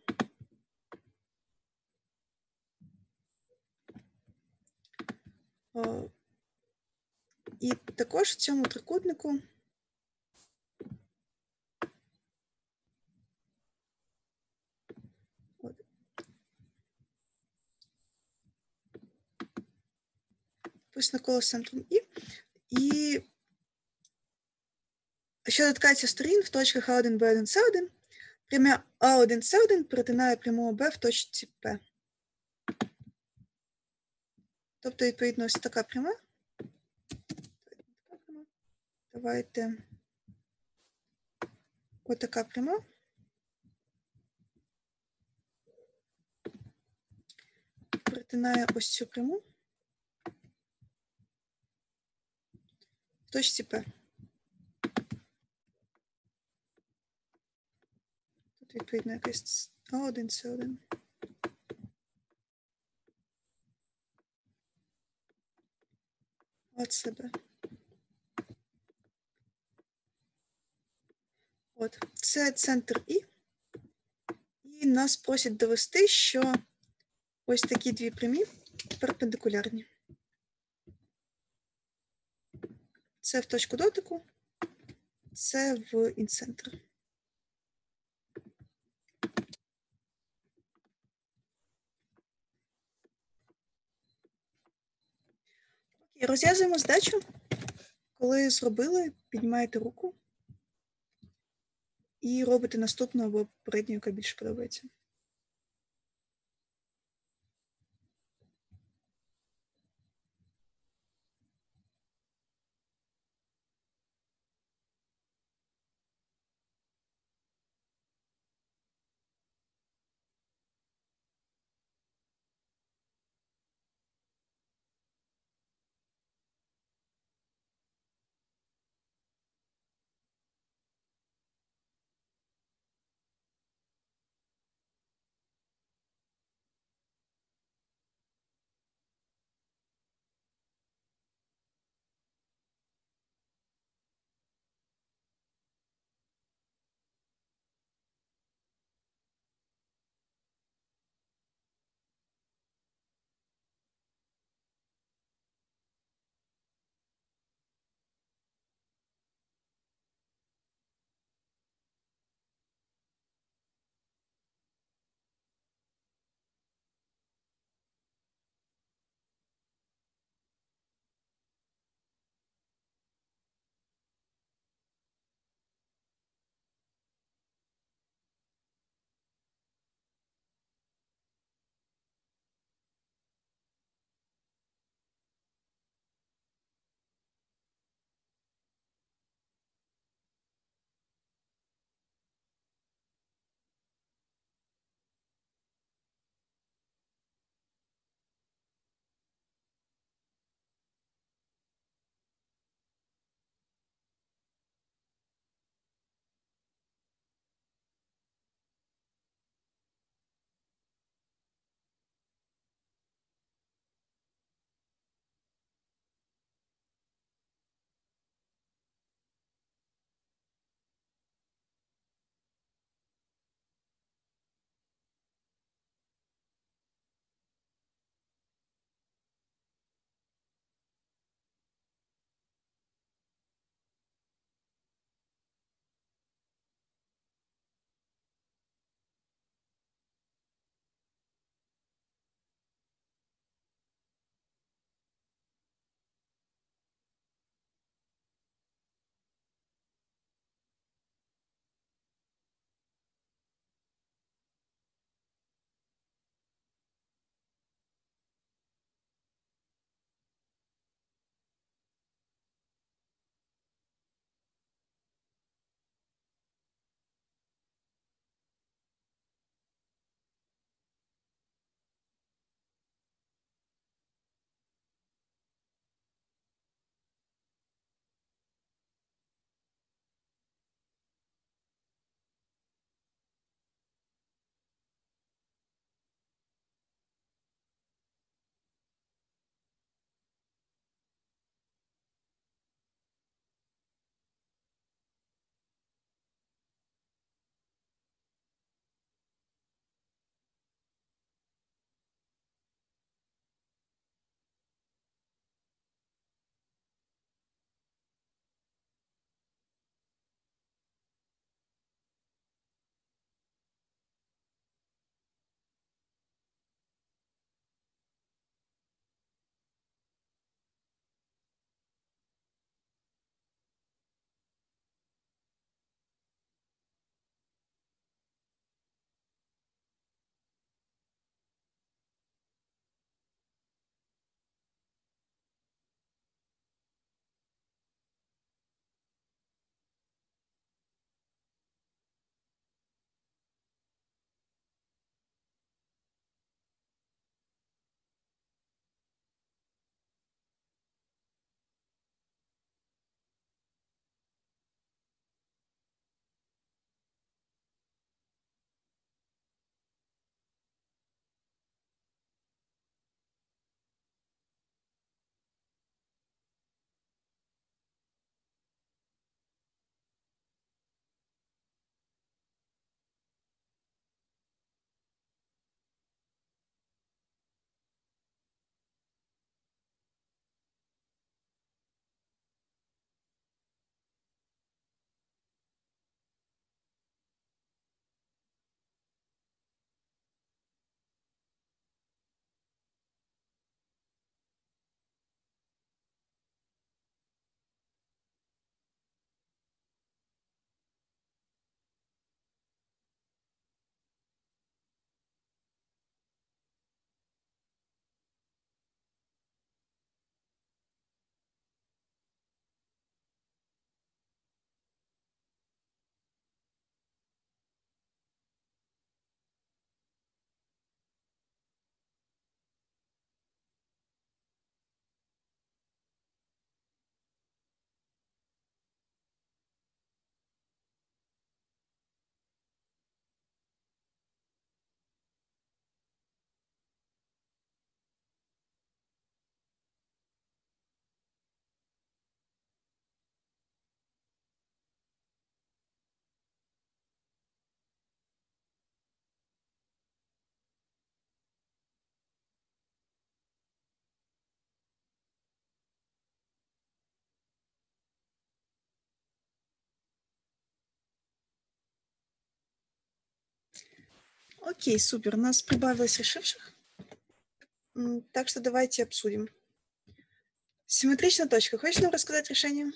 О, і також в цьому трикутнику от. Вписано коло з центром І. І що доткається сторін в точках А один, Б один, С один, прямя А один, С один перетинає пряму Б в точці П. Тобто, відповідно, ось така пряма. Давайте ось така пряма. Перетинає ось цю пряму в точці П. Тут, відповідно, якась А один, С один. А С Б. От, це центр І. І нас просять довести, що ось такі дві прямі перпендикулярні. Це в точку дотику, це в інцентр. Окей, розв'язуємо задачу. Коли зробили, піднімаєте руку і робите наступну або попередню, яка більше подобається. Окей, супер. У нас прибавилось решивших. М, Так что давайте обсудим. Симметричная точка. Хочешь нам рассказать решение?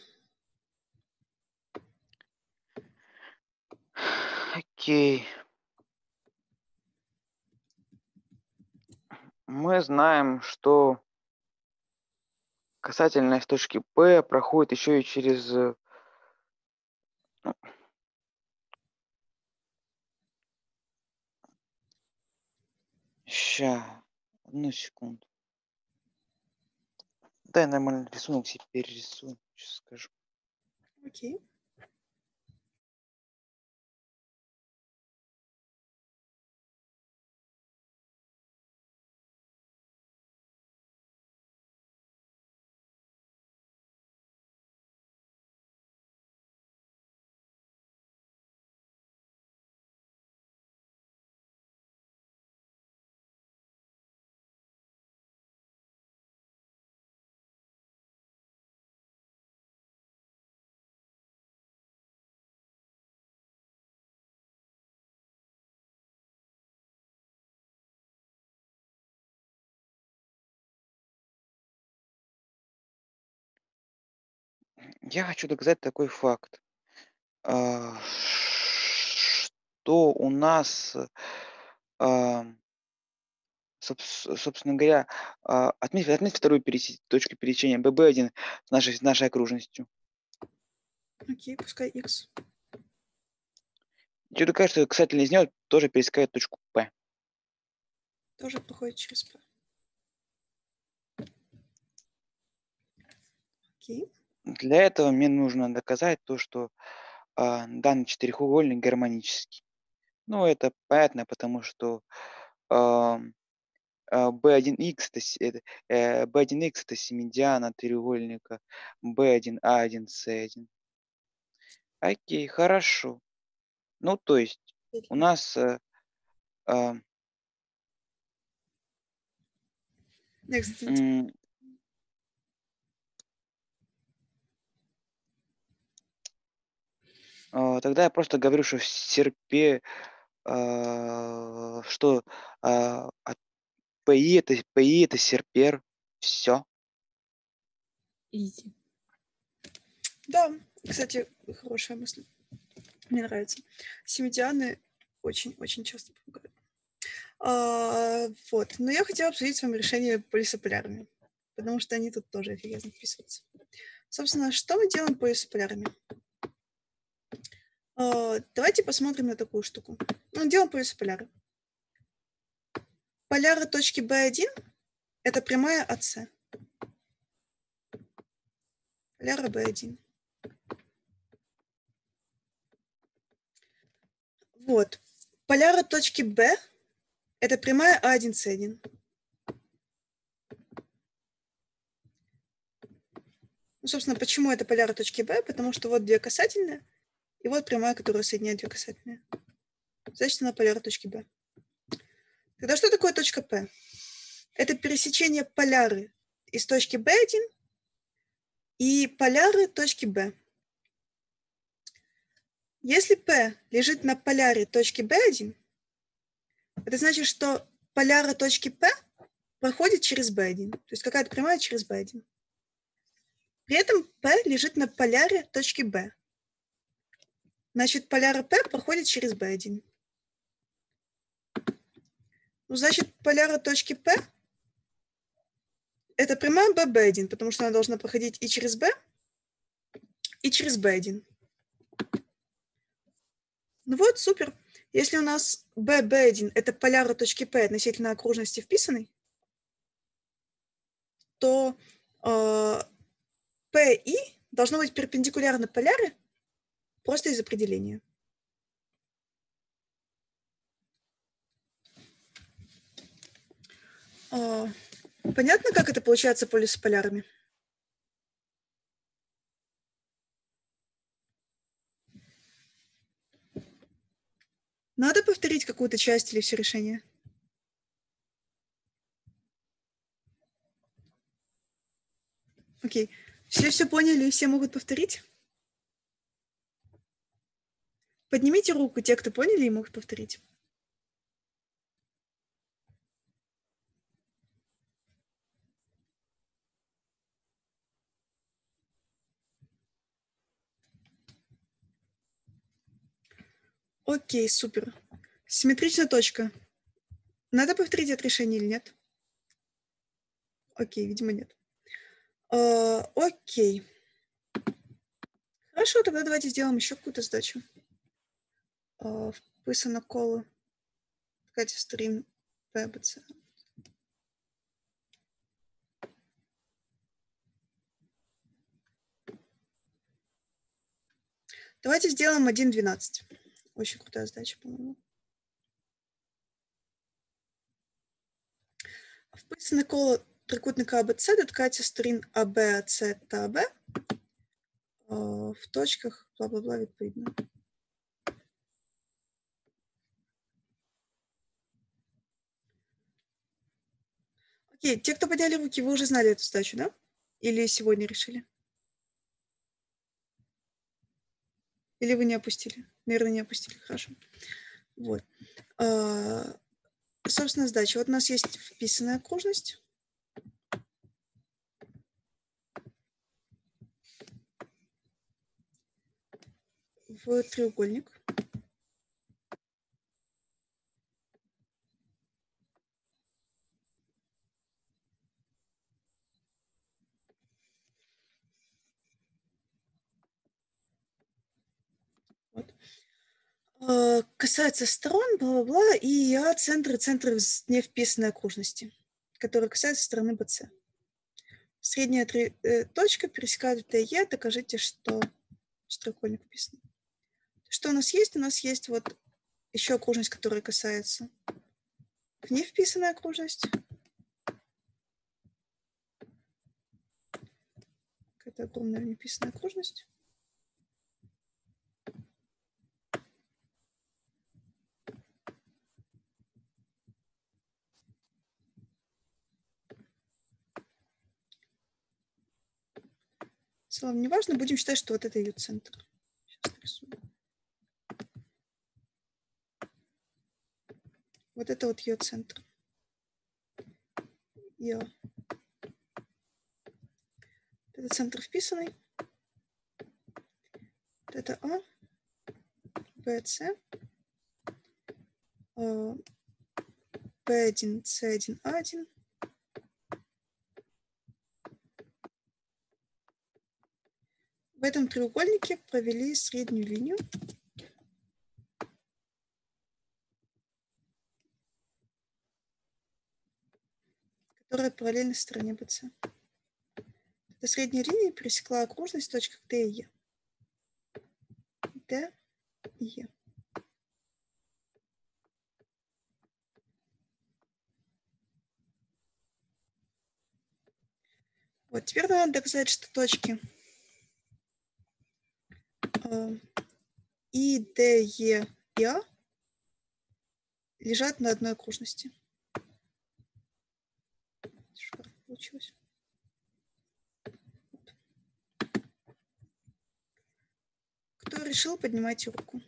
Окей. Мы знаем, что касательная с точки P проходит еще и через... э, ну, ща, одну секунду. Дай нормальный рисунок себе перерисую. Сейчас скажу. Окей. Я хочу доказать такой факт, а, что у нас, а, собс- собственно говоря, а, отметь, отметь вторую пересе- точку пересечения бэ бэ один с нашей, с нашей окружностью. Окей, пускай x. Хочу доказать, что касательно из него тоже пересекает точку P. Тоже проходит через P. Окей. Для этого мне нужно доказать то, что а, данный четырехугольник гармонический. Ну, это понятно, потому что а, а, бэ один икс это, с- это, э, бэ один икс это семидиана треугольника бэ один а один цэ один. Окей, хорошо. Ну, то есть у нас э, а, Next. м, а, тогда я просто говорю, что в серпе, а, что а, от пи это пи это серпер. Все. Изи. Да, кстати, хорошая мысль. Мне нравится. Семидианы очень-очень часто помогают. А, вот. Но я хотела обсудить с вами решение полисополярами, потому что они тут тоже офигенно вписываются. Собственно, что мы делаем полисополярами? А, давайте посмотрим на такую штуку. Ну, делаем полисополяры. Поляры точки бэ один – это прямая АС. Поляра бэ один. Вот. Поляра точки B – это прямая а один цэ один. Ну, собственно, почему это поляра точки B? Потому что вот две касательные, и вот прямая, которая соединяет две касательные. Значит, она поляра точки B. Тогда что такое точка P? Это пересечение поляры из точки бэ один и поляры точки B. Если P лежит на поляре точки бэ один, это значит, что поляра точки P проходит через бэ один. То есть какая-то прямая через бэ один. При этом P лежит на поляре точки B. Значит, поляра P проходит через бэ один. Ну, значит, поляра точки P – это прямая бэ бэ один, потому что она должна проходить и через B, и через бэ один. Ну вот, супер. Если у нас бэ бэ один – это поляра точки P относительно окружности вписанной, то э, P и должно быть перпендикулярно поляре просто из определения. Э, понятно, как это получается полисополярами? Надо повторить какую-то часть или все решение? Окей. Все все поняли и все могут повторить? Поднимите руку те, кто поняли и могут повторить. Окей, супер. Симметричная точка. Надо повторить это решение или нет? Окей, видимо, нет. А, окей. Хорошо, тогда давайте сделаем еще какую-то задачу. А, вписано коло. Давайте сторін P, B, C. Давайте сделаем один двенадцать. Очень крутая задача, по-моему. Вписане коло трикутника АБЦ доткається сторін АБ, АЦ та АБ в точках бла-бла-бла відповідно. Окей, те, кто подняли руки, вы уже знали эту задачу, да? Или сегодня решили? Или вы не опустили? Наверное, не опустили, хорошо. Вот. А, собственно, задача. Вот у нас есть вписанная окружность. В треугольник. Вот. А, касается сторон, бла-бла-бла, и А центры, центры не вписанной окружности, которые касаются стороны БЦ. Средняя три, э, точка пересекает ТЕ, докажите, что треугольник вписан. Что у нас есть? У нас есть вот еще окружность, которая касается в невписанной окружность. Какая-то огромная невписанная окружность. В целом не важно, будем считать, что вот это ее центр. Сейчас нарисую. Вот это вот ее центр. Ее. Это центр вписанный. Вот это А, Б, С, Б один, С один, А один. В этом треугольнике провели среднюю линию. Которая параллельна стороне БЦ. Эта средняя линия пересекла окружность в точках Д и Е. Д и Е. Вот, теперь надо доказать, что точки э, И, Д, Е и А лежат на одной окружности. Что получилось? Кто решил, поднимайте руку.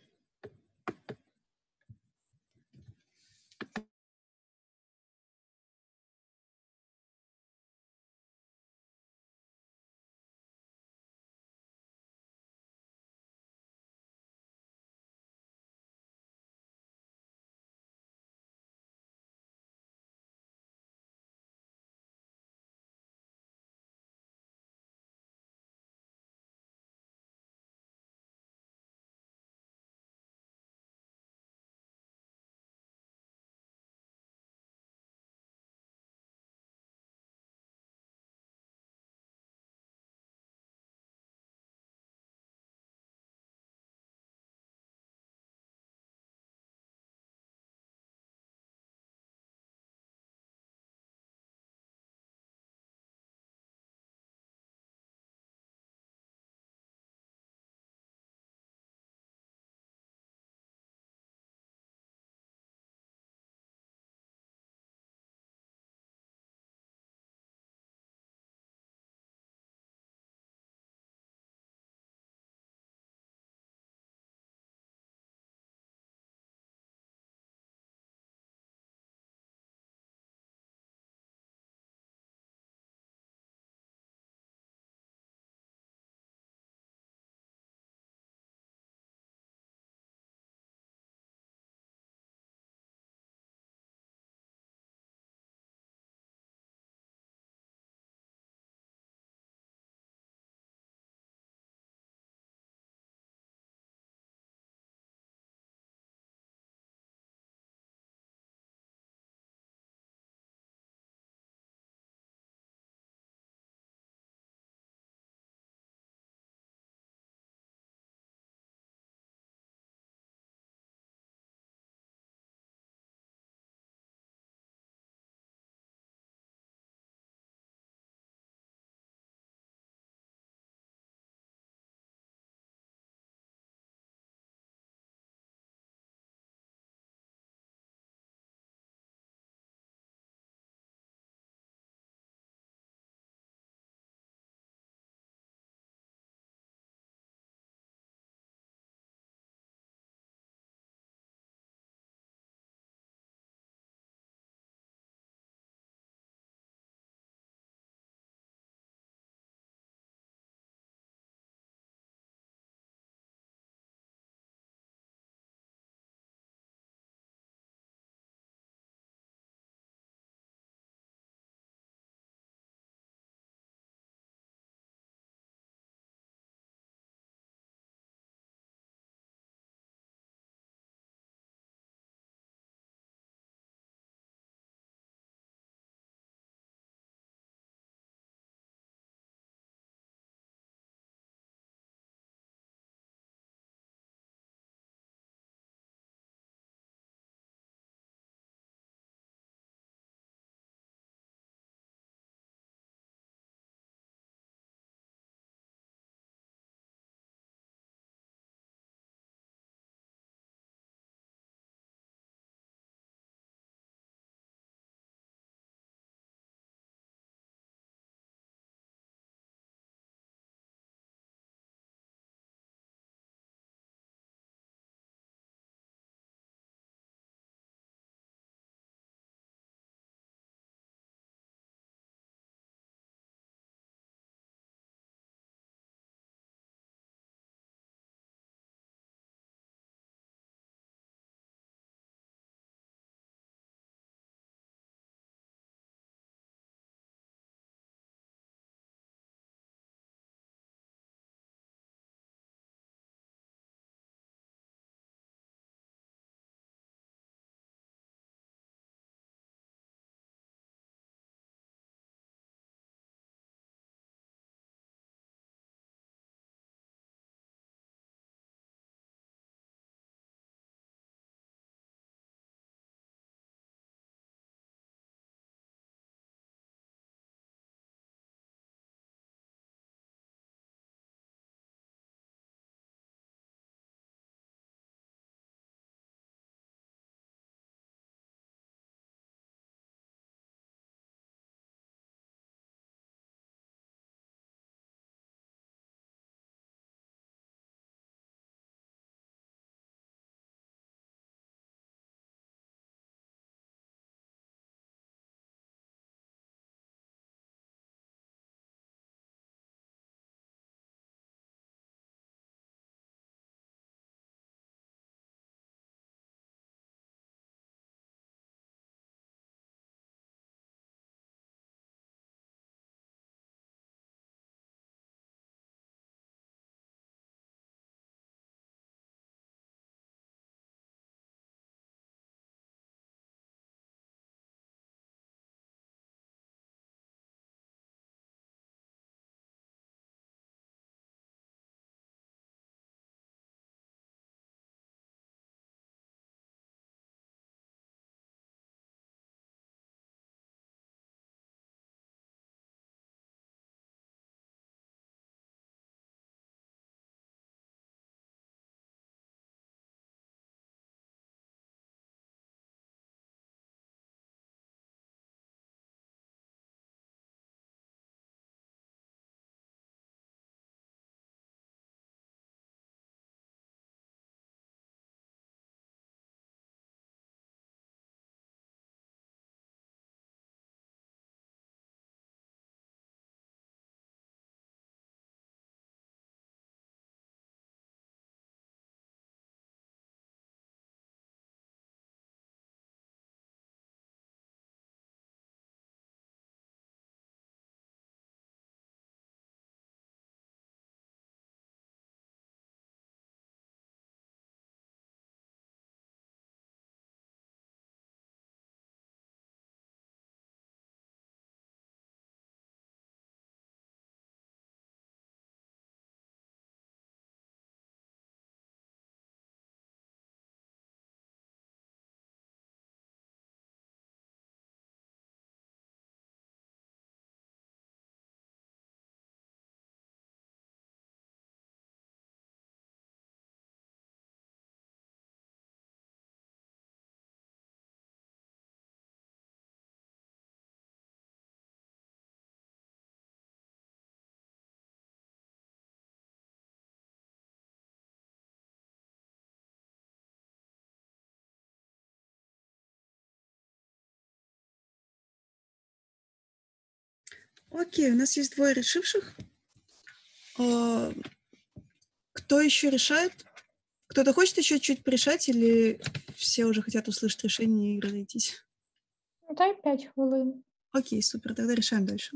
Окей, у нас есть двое решивших. А, Кто еще решает? Кто-то хочет еще чуть порешать или все уже хотят услышать решение и разойтись? Дай п'ять хвилин. Окей, супер, тогда решаем дальше.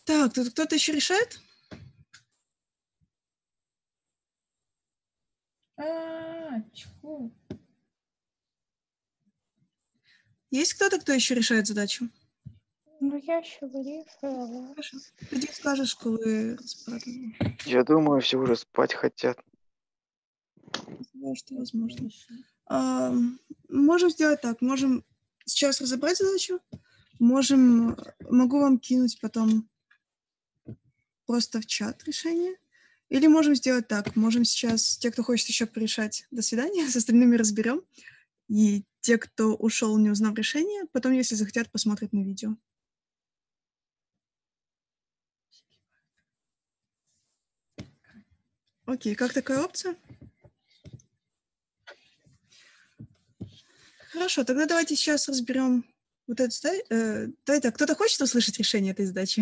Так, тут кто-то еще решает? А, тьфу. Есть кто-то, кто еще решает задачу? Ну, я еще вирішила. Хорошо. Тоді скажеш, коли розпадали. Я думаю, все уже спать хотят. Да, что возможно. А, можем сделать так. Можем сейчас разобрать задачу. Можем, могу вам кинуть потом просто в чат решение. Или можем сделать так. Можем сейчас, те, кто хочет еще порешать, до свидания, с остальными разберем. И те, кто ушел, не узнав решение, потом, если захотят, посмотрят на видео. Окей, как такая опция? Хорошо, тогда давайте сейчас разберем вот эту задачу. Э, давай так, кто-то хочет услышать решение этой задачи?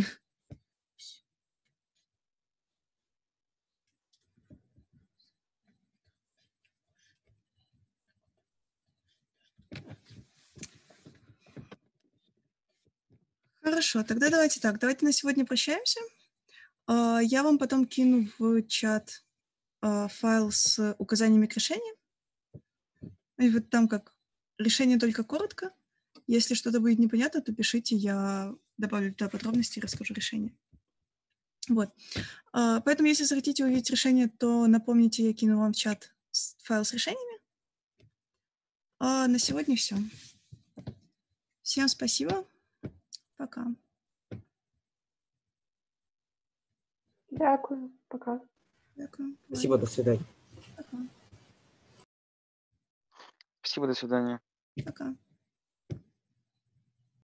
Хорошо, тогда давайте так, давайте на сегодня прощаемся. А, я вам потом кину в чат а, файл с указаниями к решению. И вот там как решение только коротко. Если что-то будет непонятно, то пишите, я добавлю туда подробности и расскажу решение. Вот. А, поэтому, если захотите увидеть решение, то напомните, я кину вам в чат файл с решениями. А на сегодня все. Всем спасибо. Пока. Дякую, пока. Дякую. Спасибо, до свидания. Пока. Спасибо, до свидания. Пока.